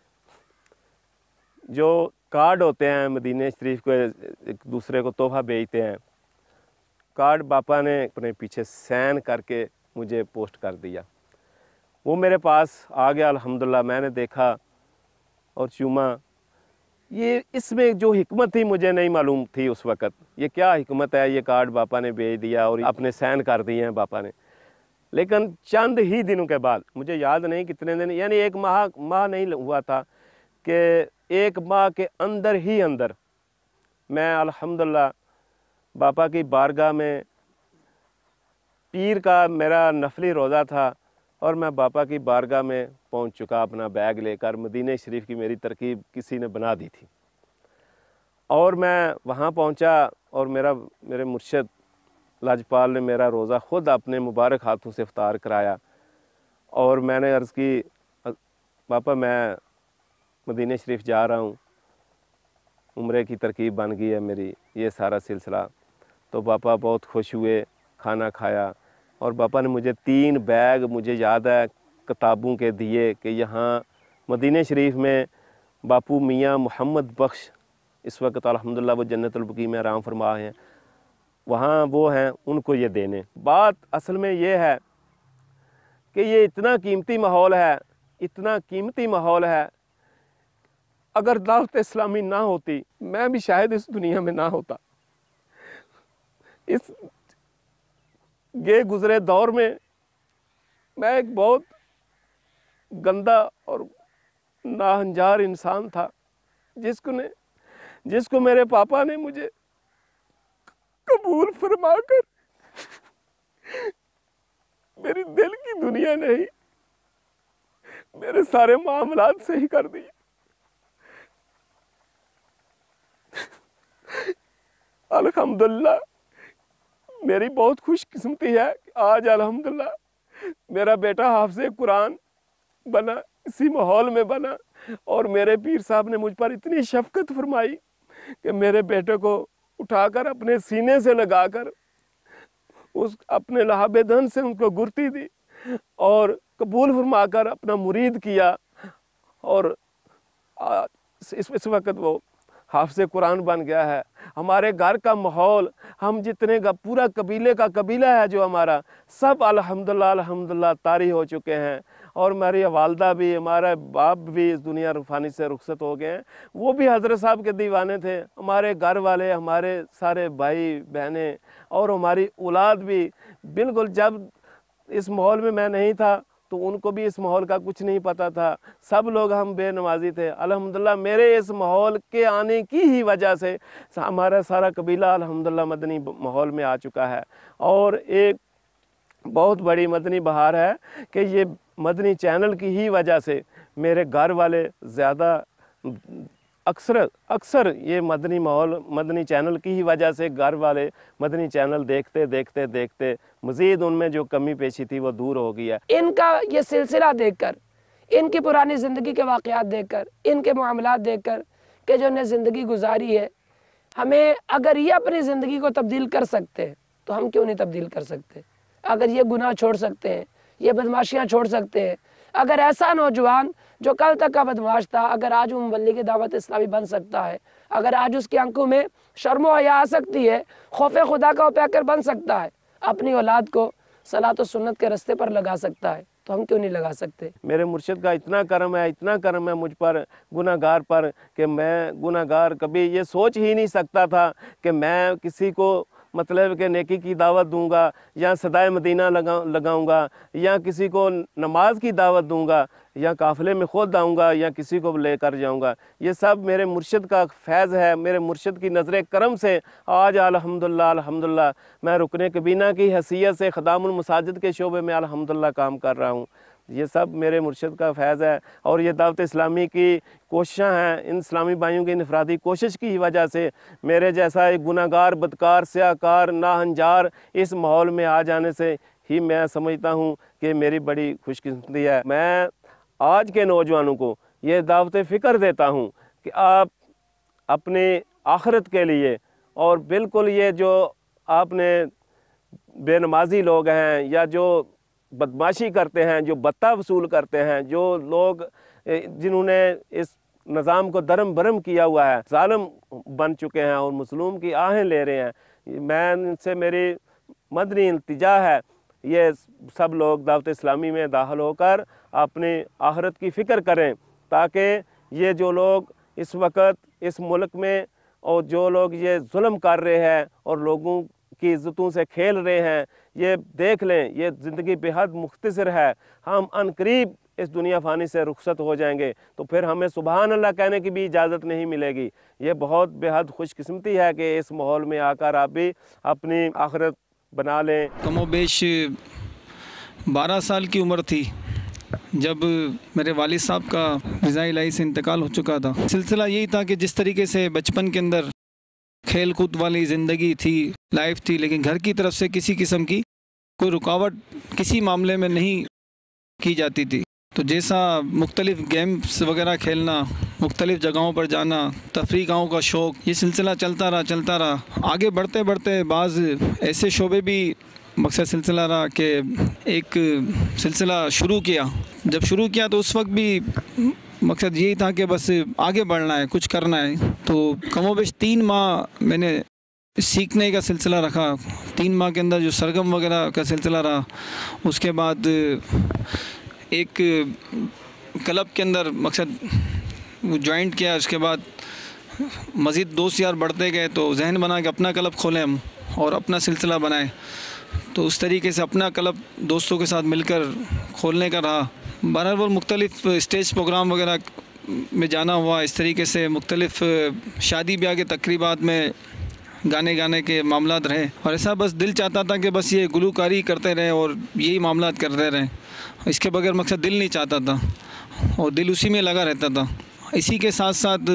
जो कार्ड होते हैं मदीने शरीफ को एक दूसरे को तोहफ़ा भेजते हैं, कार्ड पापा ने अपने पीछे साइन करके मुझे पोस्ट कर दिया। वो मेरे पास आ गया अल्हम्दुलिल्लाह, मैंने देखा और चूमा। ये इसमें जो हिकमत थी मुझे नहीं मालूम थी उस वक़्त, ये क्या हिकमत है, ये कार्ड पापा ने भेज दिया और अपने साइन कर दिए हैं पापा ने। लेकिन चंद ही दिनों के बाद, मुझे याद नहीं कितने दिन, यानी एक माह माह नहीं हुआ था कि एक माह के अंदर ही अंदर मैं अल्हम्दुलिल्लाह पापा की बारगाह में, पीर का मेरा नफली रोज़ा था और मैं बापा की बारगाह में पहुंच चुका अपना बैग लेकर। मदीने शरीफ की मेरी तरकीब किसी ने बना दी थी और मैं वहां पहुंचा और मेरा मेरे मुर्शिद लाजपाल ने मेरा रोज़ा ख़ुद अपने मुबारक हाथों से इफ्तार कराया और मैंने अर्ज़ की पापा मैं मदीने शरीफ जा रहा हूँ, उम्रे की तरकीब बन गई है मेरी, ये सारा सिलसिला। तो पापा बहुत खुश हुए, खाना खाया और पापा ने मुझे तीन बैग मुझे याद है किताबों के दिए कि यहाँ मदीने शरीफ में बापू मियाँ मोहम्मद बख्श इस वक्त अल्हम्दुलिल्लाह वो जन्नतुल बकी में आराम फरमा हैं, वहाँ वो हैं, उनको ये देने। बात असल में ये है कि ये इतना कीमती माहौल है, इतना कीमती माहौल है, अगर दावत इस्लामी ना होती मैं भी शायद इस दुनिया में ना होता। इस ये गुज़रे दौर में मैं एक बहुत गंदा और नाहंजार इंसान था, जिसको ने जिसको मेरे पापा ने मुझे कबूल फरमाकर मेरी दिल की दुनिया नहीं, मेरे सारे मामलात सही कर दिए। अल्हम्दुलिल्लाह मेरी बहुत खुशकिस्मती है कि आज अल्हम्दुलिल्लाह मेरा बेटा हाफ़िज़ कुरान बना, इसी माहौल में बना, और मेरे पीर साहब ने मुझ पर इतनी शफ़क़त फरमाई कि मेरे बेटे को उठाकर अपने सीने से लगाकर उस अपने लहाबे धन से उनको गुरती दी और कबूल फरमाकर अपना मुरीद किया, और इस इस वक्त वो हाफ़िज़ कुरान बन गया है। हमारे घर का माहौल, हम जितने का पूरा कबीले का कबीला है जो हमारा, सब अल्हम्दुलिल्लाह अल्हम्दुलिल्लाह तारी हो चुके हैं, और हमारी वालदा भी, हमारा बाप भी इस दुनिया रूफ़ानी से रुखसत हो गए हैं। वो भी हज़रत साहब के दीवाने थे, हमारे घर वाले, हमारे सारे भाई बहनें और हमारी औलाद भी। बिल्कुल जब इस माहौल में मैं नहीं था تو ان کو بھی اس ماحول کا کچھ نہیں پتہ تھا، سب لوگ ہم بے نمازی تھے۔ الحمدللہ میرے اس ماحول کے آنے کی ہی وجہ سے ہمارا سارا قبیلہ الحمدللہ مدنی ماحول میں آ چکا ہے، اور ایک بہت بڑی مدنی بہار ہے کہ یہ مدنی چینل کی ہی وجہ سے میرے گھر والے زیادہ اکثر اکثر یہ مدنی ماحول مدنی چینل کی ہی وجہ سے گھر والے مدنی چینل دیکھتے دیکھتے دیکھتے مزید ان میں جو کمی پیشی تھی وہ دور ہو گئی ہے۔ ان کا یہ سلسلہ دیکھ کر، ان کی پرانی زندگی کے واقعات دیکھ کر، ان کے معاملات دیکھ کر کہ جو انہیں زندگی گزاری ہے، ہمیں اگر یہ اپنی زندگی کو تبدیل کر سکتے ہیں تو ہم کیوں نہیں تبدیل کر سکتے؟ اگر یہ گناہ چھوڑ سکتے ہیں، یہ بدماشیاں چھوڑ سکتے ہیں، اگر ایسا نوجوان جو کل تک کا بدماش تھا اگر آج وہ مبلغ دعوت اسلامی بن سکتا ہے، اگر آج اس کی آنکھوں میں شرم و حیا آ سکتی ہے، خوف خدا کا وہ پیکر بن سکتا ہے، اپنی اولاد کو صلاۃ و سنت کے رستے پر لگا سکتا ہے، تو ہم کیوں نہیں لگا سکتے؟ میرے مرشد کا اتنا کرم ہے اتنا کرم ہے مجھ پر گناہ گار پر کہ میں گناہ گار کبھی یہ سوچ ہی نہیں سکتا تھا کہ میں کسی کو مطلب کہ نیکی کی دعوت دوں گا یا صدائے مدینہ لگاؤں گا یا کسی کو نماز کی دعوت دوں گا یا قافلے میں خود آؤں گا یا کسی کو لے کر جاؤں گا۔ یہ سب میرے مرشد کا فیض ہے، میرے مرشد کی نظر کرم سے آج الحمدللہ الحمدللہ میں رکن کبینہ کی حیثیت سے خدام المساجد کے شعبے میں الحمدللہ کام کر رہا ہوں۔ یہ سب میرے مرشد کا فیض ہے، اور یہ دعوت اسلامی کی کوششیں ہیں، ان اسلامی بھائیوں کی انفرادی کوشش کی وجہ سے میرے جیسا ایک گناہ گار بدکار سیاہ کار ناہنجار اس ماحول میں آ جانے سے ہی میں سمجھتا ہوں کہ میری بڑی خوش قسمتی ہے۔ میں آج کے نوجوانوں کو یہ دعوت فکر دیتا ہوں کہ آپ اپنی آخرت کے لیے، اور بالکل یہ جو آپ نے بے نمازی لوگ ہیں یا جو بدماشی کرتے ہیں، جو بتہ وصول کرتے ہیں، جو لوگ جنہوں نے اس نظام کو درم برم کیا ہوا ہے، ظالم بن چکے ہیں اور مظلوم کی آہیں لے رہے ہیں، میں ان سے میری مدنی التجا ہے یہ سب لوگ دعوت اسلامی میں داخل ہو کر اپنی آخرت کی فکر کریں، تاکہ یہ جو لوگ اس وقت اس ملک میں اور جو لوگ یہ ظلم کر رہے ہیں اور لوگوں کی عزتوں سے کھیل رہے ہیں، یہ دیکھ لیں یہ زندگی بے حد مختصر ہے، ہم ان قریب اس دنیا فانی سے رخصت ہو جائیں گے، تو پھر ہمیں سبحان اللہ کہنے کی بھی اجازت نہیں ملے گی۔ یہ بہت بے حد خوش قسمتی ہے کہ اس ماحول میں آ کر آپ بھی اپنی آخرت بنا لیں۔ کم و بیش بارہ سال کی عمر تھی جب میرے والد صاحب کا رضا الہی سے انتقال ہو چکا تھا۔ سلسلہ یہی تھا کہ جس طریقے سے بچپن کے اندر کھیل کود والی زندگی تھی، لائف تھی، لیکن گھر کی طرف سے کسی قسم کی کوئی رکاوٹ کسی معاملے میں نہیں کی جاتی تھی۔ تو جیسا مختلف گیمز وغیرہ کھیلنا، مختلف جگہوں پر جانا، تفریح گاہوں کا شوق، یہ سلسلہ چلتا رہا چلتا رہا آگے بڑھتے بڑھتے بعض ایسے شعبے بھی مقصد سلسلہ رہا کہ ایک سلسلہ شروع کیا۔ جب شروع کیا تو اس وقت بھی مقصد یہی تھا کہ بس آگے بڑھنا ہے، کچھ کرنا ہے۔ تو کم و بیش تین ماہ میں نے سیکھنے کا سلسلہ رکھا، تین ماہ کے اندر جو سرگم وغیرہ کا سلسلہ رہا، اس کے بعد ایک کلب کے اندر مقصد وہ جوائنٹ کیا، اس کے بعد مزید دوست یار بڑھتے گئے تو ذہن بنا کہ اپنا کلب کھولیں ہم اور اپنا سلسلہ بنائیں، تو اس طریقے سے اپنا کلب دوستوں کے ساتھ مل کر کھولنے کا رہا۔ بہرحال مختلف اسٹیج پروگرام وغیرہ میں جانا ہوا، اس طریقے سے مختلف شادی بیاہ کے تقریبات میں گانے گانے کے معاملات رہے، اور ایسا بس دل چاہتا تھا کہ بس یہ گلوکاری کرتے رہیں اور یہی معاملات کرتے رہیں، اس کے بغیر مقصد دل نہیں چاہتا تھا اور دل اسی میں لگا رہتا تھا۔ اسی کے ساتھ ساتھ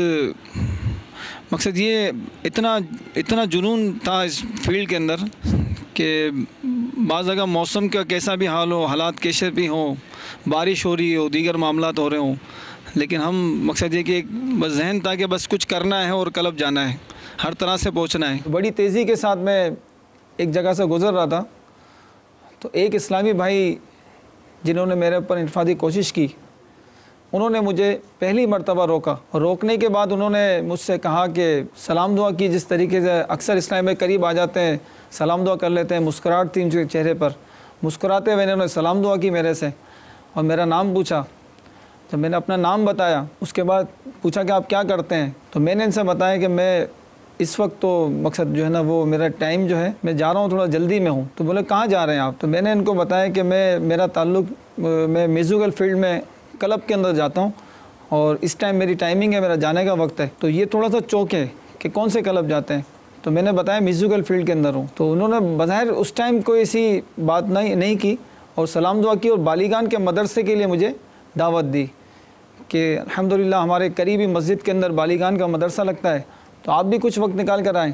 مقصد یہ اتنا اتنا جنون تھا اس فیلڈ کے اندر کہ بعض اگر موسم کا کیسا بھی حال ہو، حالات کیسے بھی ہوں، بارش ہو رہی ہو، دیگر معاملات ہو رہے ہوں، لیکن ہم مقصد یہ کہ بس ذہن تھا کہ بس کچھ کرنا ہے اور کلب جانا ہے، ہر طرح سے پہنچنا ہے۔ بڑی تیزی کے ساتھ میں ایک جگہ سے گزر رہا تھا تو ایک اسلامی بھائی جنہوں نے میرے اوپر انفرادی کوشش کی، انہوں نے مجھے پہلی مرتبہ روکا، اور روکنے کے بعد انہوں نے مجھ سے کہا کہ سلام دعا کی، جس طریقے سے اکثر اسلام میں قریب آ جاتے ہیں سلام دعا کر لیتے ہیں، مسکراہٹ تھی ان کے چہرے پر، مسکراتے ہوئے انہوں نے سلام دعا کی میرے سے اور میرا نام پوچھا۔ جب میں نے اپنا نام بتایا اس کے بعد پوچھا کہ آپ کیا کرتے ہیں، تو میں نے ان سے بتایا کہ میں اس وقت تو مقصد جو ہے نا وہ میرا ٹائم جو ہے میں جا رہا ہوں تھوڑا جلدی میں ہوں. تو بولے کہاں جا رہے ہیں آپ؟ تو میں نے ان کو بتایا کہ میں میرا تعلق میں میوزیکل فیلڈ میں کلب کے اندر جاتا ہوں اور اس ٹائم میری ٹائمنگ ہے, میرا جانے کا وقت ہے. تو یہ تھوڑا سا چوکے کہ کون سے کلب جاتے ہیں. تو میں نے بتایا میوزیکل فیلڈ کے اندر ہوں. تو انہوں نے بظاہر اس ٹائم کوئی ایسی بات نہیں نہیں کی اور سلام دعا کی اور بالیگان کے مدرسے کے لیے مجھے دعوت دی کہ الحمدللہ ہمارے قریبی مسجد کے اندر بالیگان کا مدرسہ لگتا ہے, تو آپ بھی کچھ وقت نکال کر آئیں.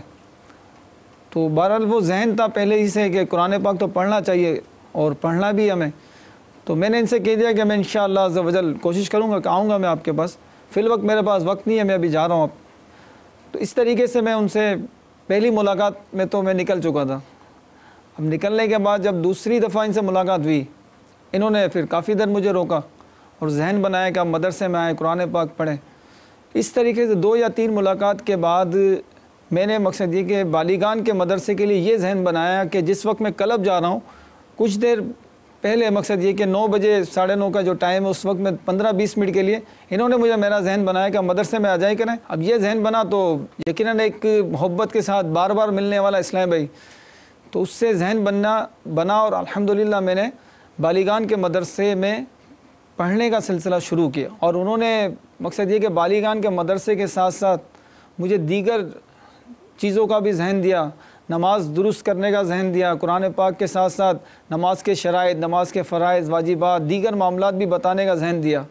تو بہرحال وہ ذہن تھا پہلے ہی سے کہ قرآن پاک تو پڑھنا چاہیے اور پڑھنا بھی ہمیں. تو میں نے ان سے کہہ دیا کہ میں انشاءاللہ عز و جل کوشش کروں گا کہ آؤں گا میں آپ کے پاس. فی الوقت میرے پاس وقت نہیں ہے, میں ابھی جا رہا ہوں اب. تو اس طریقے سے میں ان سے پہلی ملاقات میں تو میں نکل چکا تھا. اب نکلنے کے بعد جب دوسری دفعہ ان سے ملاقات ہوئی, انہوں نے پھر کافی دیر مجھے روکا اور ذہن بنایا کہ آپ مدرسے میں آئیں, قرآن پاک پڑھیں. اس طریقے سے دو یا تین ملاقات کے بعد میں نے مقصد یہ کہ بالیگان کے مدرسے کے لیے یہ ذہن بنایا کہ جس وقت میں کلب جا رہا ہوں کچھ دیر پہلے مقصد یہ کہ نو بجے ساڑھے نو کا جو ٹائم ہے اس وقت میں پندرہ بیس منٹ کے لیے انہوں نے مجھے میرا ذہن بنایا کہ مدرسے میں آ جائے کریں. اب یہ ذہن بنا تو یقیناً ایک محبت کے ساتھ بار بار ملنے والا اسلام بھائی, تو اس سے ذہن بننا بنا اور الحمدللہ میں نے بالیگان کے مدرسے میں پڑھنے کا سلسلہ شروع کیا. اور انہوں نے مقصد یہ کہ بالیگان کے مدرسے کے ساتھ ساتھ مجھے دیگر چیزوں کا بھی ذہن دیا, نماز درست کرنے کا ذہن دیا, قرآن پاک کے ساتھ ساتھ نماز کے شرائط, نماز کے فرائض, واجبات, دیگر معاملات بھی بتانے کا ذہن دیا.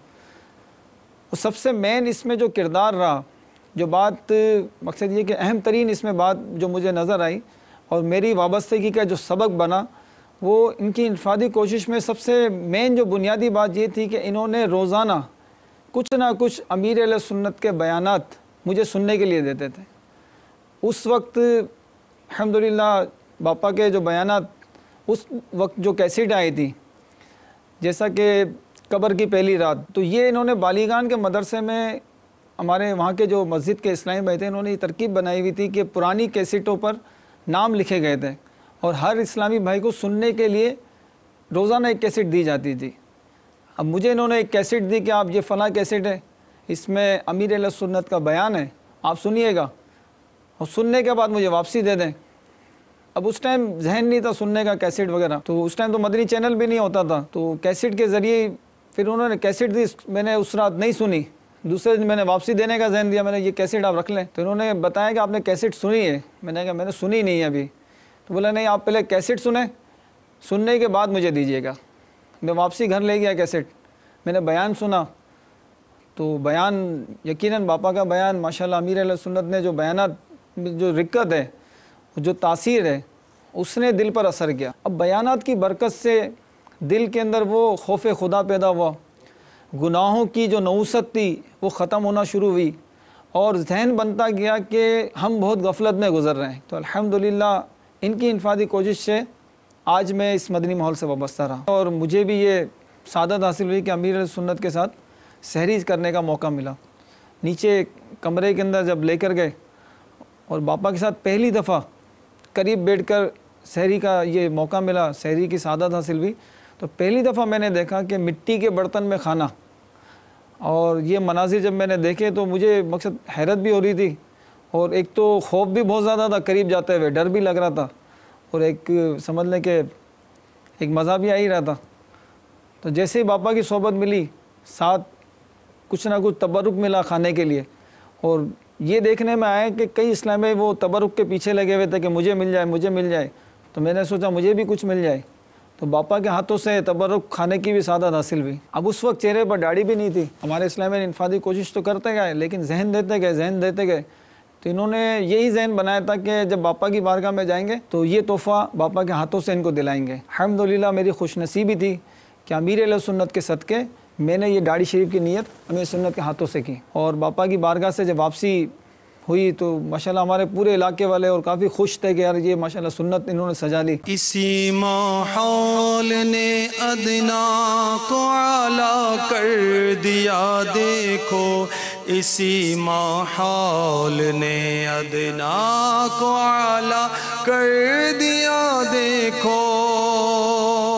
اور سب سے مین اس میں جو کردار رہا, جو بات مقصد یہ کہ اہم ترین اس میں بات جو مجھے نظر آئی اور میری وابستگی کا جو سبق بنا, وہ ان کی انفرادی کوشش میں سب سے مین جو بنیادی بات یہ تھی کہ انہوں نے روزانہ کچھ نہ کچھ امیر اہل سنت کے بیانات مجھے سننے کے لیے دیتے تھے. اس وقت الحمدللہ باپا کے جو بیانات اس وقت جو کیسٹ آئی تھی, جیسا کہ قبر کی پہلی رات, تو یہ انہوں نے بالیگان کے مدرسے میں ہمارے وہاں کے جو مسجد کے اسلامی بھائی تھے انہوں نے یہ ترکیب بنائی ہوئی تھی کہ پرانی کیسٹوں پر نام لکھے گئے تھے اور ہر اسلامی بھائی کو سننے کے لیے روزانہ ایک کیسٹ دی جاتی تھی. اب مجھے انہوں نے ایک کیسٹ دی کہ آپ یہ فلاں کیسٹ ہے, اس میں امیر اہل سنت کا بیان ہے, آپ سنیے گا اور سننے کے بعد مجھے واپسی دے دیں. اب اس ٹائم ذہن نہیں تھا سننے کا کیسٹ وغیرہ, تو اس ٹائم تو مدنی چینل بھی نہیں ہوتا تھا, تو کیسٹ کے ذریعے پھر انہوں نے کیسٹ دی. میں نے اس رات نہیں سنی, دوسرے دن میں نے واپسی دینے کا ذہن دیا, میں نے یہ کیسٹ آپ رکھ لیں. تو انہوں نے بتایا کہ آپ نے کیسٹ سنی ہے. میں نے کہا میں نے سنی نہیں ہے ابھی. تو بولا نہیں آپ پہلے کیسٹ سنیں, سننے کے بعد مجھے دیجیے گا. میں واپسی گھر لے گیا کیسٹ, میں نے بیان سنا تو بیان یقیناً باپا کا بیان ماشاءاللہ امیر اہل سنت نے جو بیانات جو رکت ہے جو تاثیر ہے اس نے دل پر اثر کیا. اب بیانات کی برکت سے دل کے اندر وہ خوف خدا پیدا ہوا, گناہوں کی جو نوست تھی وہ ختم ہونا شروع ہوئی اور ذہن بنتا گیا کہ ہم بہت غفلت میں گزر رہے ہیں. تو الحمدللہ ان کی انفرادی کوشش سے آج میں اس مدنی ماحول سے وابستہ رہا اور مجھے بھی یہ سعادت حاصل ہوئی کہ امیر سنت کے ساتھ سحری کرنے کا موقع ملا. نیچے کمرے کے اندر جب لے کر گئے اور باپا کے ساتھ پہلی دفعہ قریب بیٹھ کر سحری کا یہ موقع ملا, سحری کی سعادت حاصل ہوئی, تو پہلی دفعہ میں نے دیکھا کہ مٹی کے برتن میں کھانا, اور یہ مناظر جب میں نے دیکھے تو مجھے مقصد حیرت بھی ہو رہی تھی اور ایک تو خوف بھی بہت زیادہ تھا, قریب جاتے ہوئے ڈر بھی لگ رہا تھا اور ایک سمجھ لیں کہ ایک مزہ بھی آ ہی رہا تھا. تو جیسے ہی باپا کی صحبت ملی, ساتھ کچھ نہ کچھ تبرک ملا کھانے کے لیے, اور یہ دیکھنے میں آیا کہ کئی اسلامی وہ تبرک کے پیچھے لگے ہوئے تھے کہ مجھے مل جائے مجھے مل جائے. تو میں نے سوچا مجھے بھی کچھ مل جائے, تو باپا کے ہاتھوں سے تبرک کھانے کی بھی سعادت حاصل ہوئی. اب اس وقت چہرے پر داڑھی بھی نہیں تھی. ہمارے اسلامی نے انفرادی کوشش تو کرتے گئے لیکن ذہن دیتے گئے ذہن دیتے گئے تو انہوں نے یہی ذہن بنایا تھا کہ جب باپا کی بارگاہ میں جائیں گے تو یہ تحفہ باپا کے ہاتھوں سے ان کو دلائیں گے. الحمدللہ میری خوش نصیبی تھی کہ امیر اہل سنت کے صدقے میں نے یہ داڑھی شریف کی نیت امیر سنت کے ہاتھوں سے کی, اور باپا کی بارگاہ سے جب واپسی ہوئی تو ماشاءاللہ ہمارے پورے علاقے والے اور کافی خوش تھے کہ یار یہ ماشاءاللہ سنت انہوں نے سجا لی. اسی ماحول نے ادنا کو اعلیٰ کر دیا دیکھو, اسی ماحول نے ادنا کو اعلیٰ کر دیا دیکھو.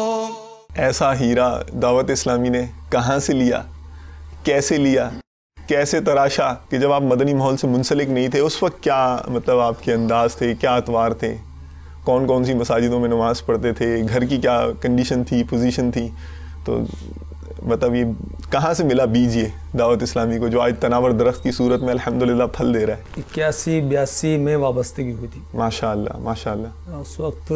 ایسا ہیرا دعوت اسلامی نے کہاں سے لیا, کیسے لیا, کیسے تراشا کہ جب آپ مدنی ماحول سے منسلک نہیں تھے اس وقت کیا مطلب آپ کے انداز تھے, کیا اطوار تھے, کون کون سی مساجدوں میں نماز پڑھتے تھے, گھر کی کیا کنڈیشن تھی, پوزیشن تھی, تو مطلب یہ کہاں سے ملا بیج یہ دعوت اسلامی کو جو آج تناور درخت کی صورت میں الحمدللہ پھل دے رہا ہے؟ اکیاسی بیاسی میں وابستگی ہوئی تھی. ماشاء اللہ ماشاء اللہ. اس وقت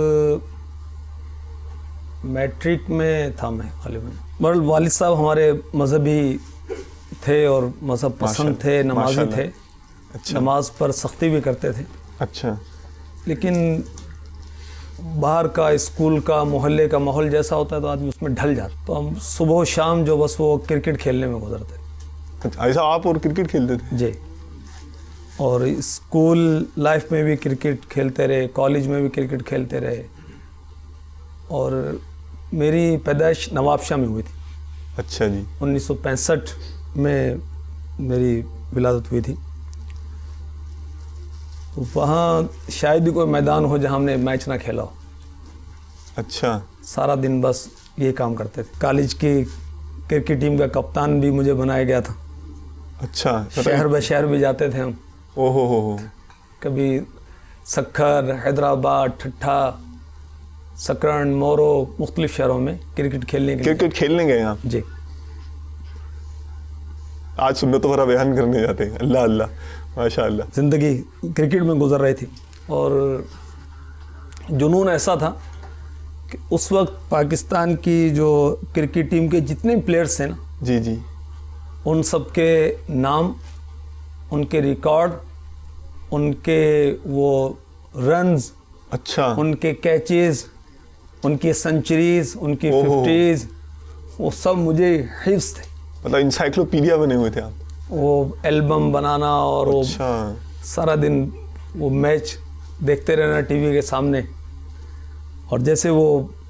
میٹرک میں تھا میں غالباً. مگر والد صاحب ہمارے مذہبی تھے اور مذہب پسند تھے, نمازی تھے, نماز پر سختی بھی کرتے تھے. اچھا. لیکن باہر کا اسکول کا محلے کا ماحول جیسا ہوتا ہے تو آدمی اس میں ڈھل جاتا. تو ہم صبح و شام جو بس وہ کرکٹ کھیلنے میں گزرتے. اچھا ایسا آپ اور کرکٹ کھیلتے تھے؟ جی. اور اسکول لائف میں بھی کرکٹ کھیلتے رہے, کالج میں بھی کرکٹ کھیلتے رہے. اور میری پیدائش نواب شاہ میں ہوئی تھی. اچھا جی. انیس سو پینسٹھ میں میری ولادت ہوئی تھی. تو وہاں شاید ہی کوئی میدان ہو جہاں ہم نے میچ نہ کھیلا ہو. اچھا. سارا دن بس یہ کام کرتے تھے. کالج کی کرکٹ ٹیم کا کپتان بھی مجھے بنایا گیا تھا. اچھا. شہر بہ شہر بھی جاتے تھے ہم. او ہو ہو. کبھی سکھر, حیدرآباد, ٹھٹھا, سکرن, مورو, مختلف شہروں میں کرکٹ کھیلنے کے کرکٹ کھیلنے گئے آپ؟ جی. آج سنتوں پر بیان کرنے جاتے ہیں. اللہ اللہ ماشاء اللہ. زندگی کرکٹ میں گزر رہی تھی اور جنون ایسا تھا کہ اس وقت پاکستان کی جو کرکٹ ٹیم کے جتنے پلیئرز ہیں نا, جی جی, ان سب کے نام, ان کے ریکارڈ, ان کے وہ رنز, اچھا, ان کے کیچز, ان کی سنچریز, ان کی ففٹیز, وہ سب مجھے حفظ تھے. مطلب انسائکلوپیڈیا بنے ہوئے تھے آپ. وہ البم بنانا اور وہ سارا دن وہ میچ دیکھتے رہنا ٹی وی کے سامنے. اور جیسے وہ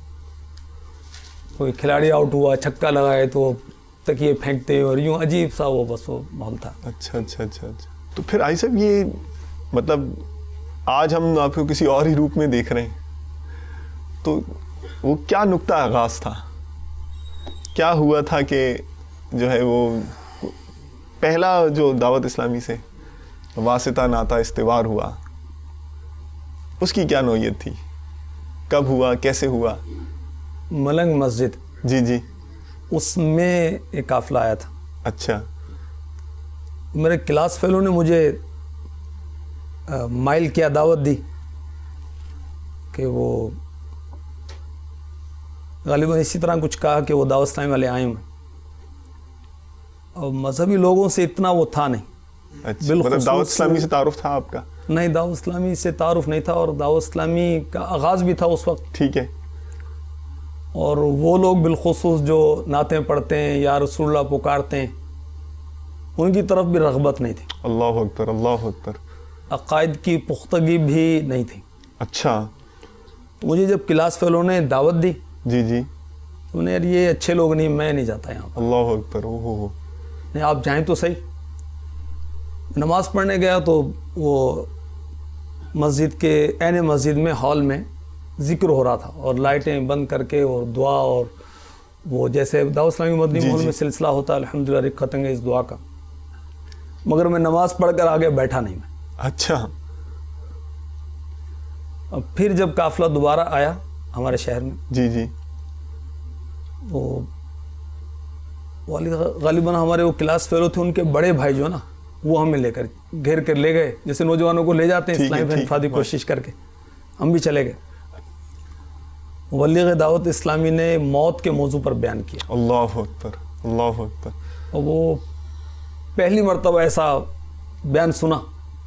کوئی کھلاڑی آؤٹ ہوا, چھکا لگائے تو تکیے پھینکتے اور یوں عجیب سا وہ بس وہ ماحول تھا. اچھا اچھا اچھا اچھا. تو پھر آئی صاحب یہ مطلب آج ہم آپ کو کسی اور ہی روپ میں دیکھ رہے ہیں, تو وہ کیا نقطہ آغاز تھا, کیا ہوا تھا کہ جو ہے وہ پہلا جو دعوت اسلامی سے واسطہ ناتا استوار ہوا, اس کی کیا نوعیت تھی, کب ہوا, کیسے ہوا؟ ملنگ مسجد. جی جی. اس میں ایک قافلہ آیا تھا. اچھا. میرے کلاس فیلو نے مجھے مائل کیا, دعوت دی کہ وہ غالباً اسی طرح کچھ کہا کہ وہ دعوت اسلامی والے آئے ہوئے. اور مذہبی لوگوں سے اتنا وہ تھا نہیں. اچھا, مطلب دعوت اسلامی سے تعارف تھا آپ کا؟ نہیں, دعوت اسلامی سے تعارف نہیں تھا, اور دعوت اسلامی کا آغاز بھی تھا اس وقت. ٹھیک ہے. اور وہ لوگ بالخصوص جو نعتیں پڑھتے ہیں یا رسول اللہ پکارتے ہیں, ان کی طرف بھی رغبت نہیں تھی. اللہ اکبر اللہ اکبر. عقائد کی پختگی بھی نہیں تھی. اچھا. مجھے جب کلاس فیلو نے دعوت دی, جی جی, تو نے یار یہ اچھے لوگ نہیں, میں نہیں جاتا یہاں پر. اللہ اکبر. او ہو ہو. نہیں, آپ جائیں تو صحیح. نماز پڑھنے گیا تو وہ مسجد کے عین مسجد میں ہال میں ذکر ہو رہا تھا, اور لائٹیں بند کر کے اور دعا, اور وہ جیسے دعوت اسلامی مدنی ماحول میں سلسلہ ہوتا ہے الحمدللہ رکعتیں اس دعا کا, مگر میں نماز پڑھ کر آگے بیٹھا نہیں میں. اچھا. اب پھر جب قافلہ دوبارہ آیا ہمارے شہر میں, جی جی, وہ غالباً ہمارے وہ کلاس فیلو تھے, ان کے بڑے بھائی جو نا وہ ہمیں لے کر گھیر کر لے گئے, جیسے نوجوانوں کو لے جاتے ہیں اسلامی میں انفرادی کوشش کر کے. ہم بھی چلے گئے. مبلغ دعوت اسلامی نے موت کے موضوع پر بیان کیا. اللہ اکبر اللہ اکبر. اور وہ پہلی مرتبہ ایسا بیان سنا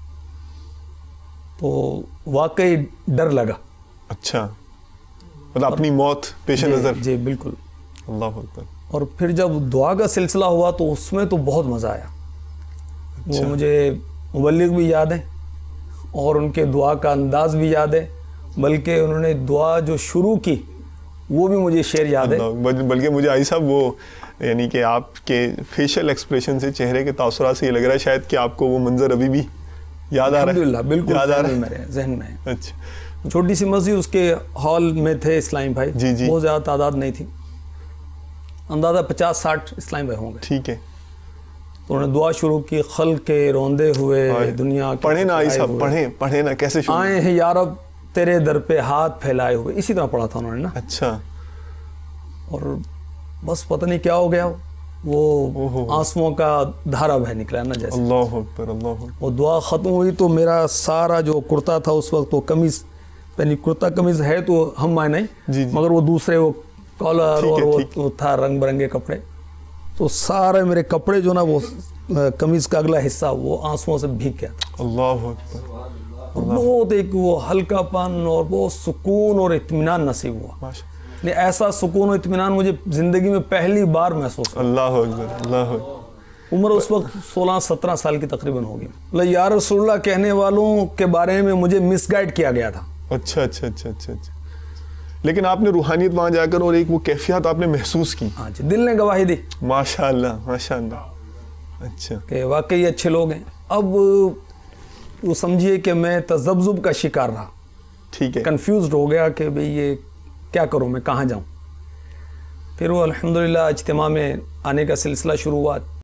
تو واقعی ڈر لگا. اچھا, مطلب اپنی موت پیش نظر. جی بالکل. اللہ اکبر. اور پھر جب دعا کا سلسلہ ہوا تو اس میں تو بہت مزہ آیا. وہ مجھے مبلغ بھی یاد ہیں اور ان کے دعا کا انداز بھی یاد ہے, بلکہ انہوں نے دعا جو شروع کی وہ بھی مجھے شعر یاد ہے. بلکہ مجھے آئی صاحب وہ یعنی کہ آپ کے فیشل ایکسپریشن سے, چہرے کے تاثرات سے یہ لگ رہا ہے شاید کہ آپ کو وہ منظر ابھی بھی یاد آ رہا ہے. الحمدللہ بالکل یاد آ رہا ہے میرے ذہن میں. اچھا. چھوٹی سی مسجد, اس کے ہال میں تھے اسلامی بھائی. جی جی. بہت زیادہ تعداد نہیں تھی, اندازہ پچاس ساٹھ اسلامی بھائی ہوں گے. ٹھیک ہے. تو انہوں نے دعا شروع کی، خلق کے روندے ہوئے دنیا کے پڑھیں نا آئی صاحب، پڑھیں پڑھیں نا، کیسے شروع؟ آئے ہیں یا رب تیرے در پہ ہاتھ پھیلائے ہوئے، اسی طرح پڑھا تھا انہوں نے نا. اچھا. اور بس پتہ نہیں کیا ہو گیا، وہ آنسوؤں کا دھارا بہ نکلا نا جیسے. اللہ اکبر اللہ اکبر. وہ دعا ختم ہوئی تو میرا سارا جو کرتا تھا اس وقت، وہ قمیض یعنی کرتا قمیض ہے تو ہم مائیں نہیں، مگر وہ دوسرے وہ کالر اور وہ تھا رنگ برنگے کپڑے، تو سارے میرے کپڑے جو نا وہ قمیض کا اگلا حصہ وہ آنسوؤں سے بھیگ گیا. اللہ اکبر. بہت ایک وہ ہلکا پن اور بہت سکون اور اطمینان نصیب ہوا. ایسا سکون و اطمینان مجھے زندگی میں پہلی بار محسوس ہوا. اللہ اکبر اللہ اکبر. عمر اس وقت سولہ سترہ سال کی تقریباً ہوگی. یا رسول اللہ کہنے والوں کے بارے میں مجھے مس گائیڈ کیا گیا تھا. اچھا اچھا اچھا اچھا اچھا. لیکن آپ نے روحانیت وہاں جا کر اور ایک وہ کیفیت آپ نے محسوس کی. ہاں جی، دل نے گواہی دی. ماشاء اللہ ماشاء اللہ. اچھا. کہ واقعی اچھے لوگ ہیں. اب وہ سمجھیے کہ میں تذبذب کا شکار رہا. ٹھیک ہے. کنفیوزڈ ہو گیا کہ بھئی یہ کیا کروں، میں کہاں جاؤں. پھر وہ الحمدللہ اجتماع میں آنے کا سلسلہ شروع ہوا.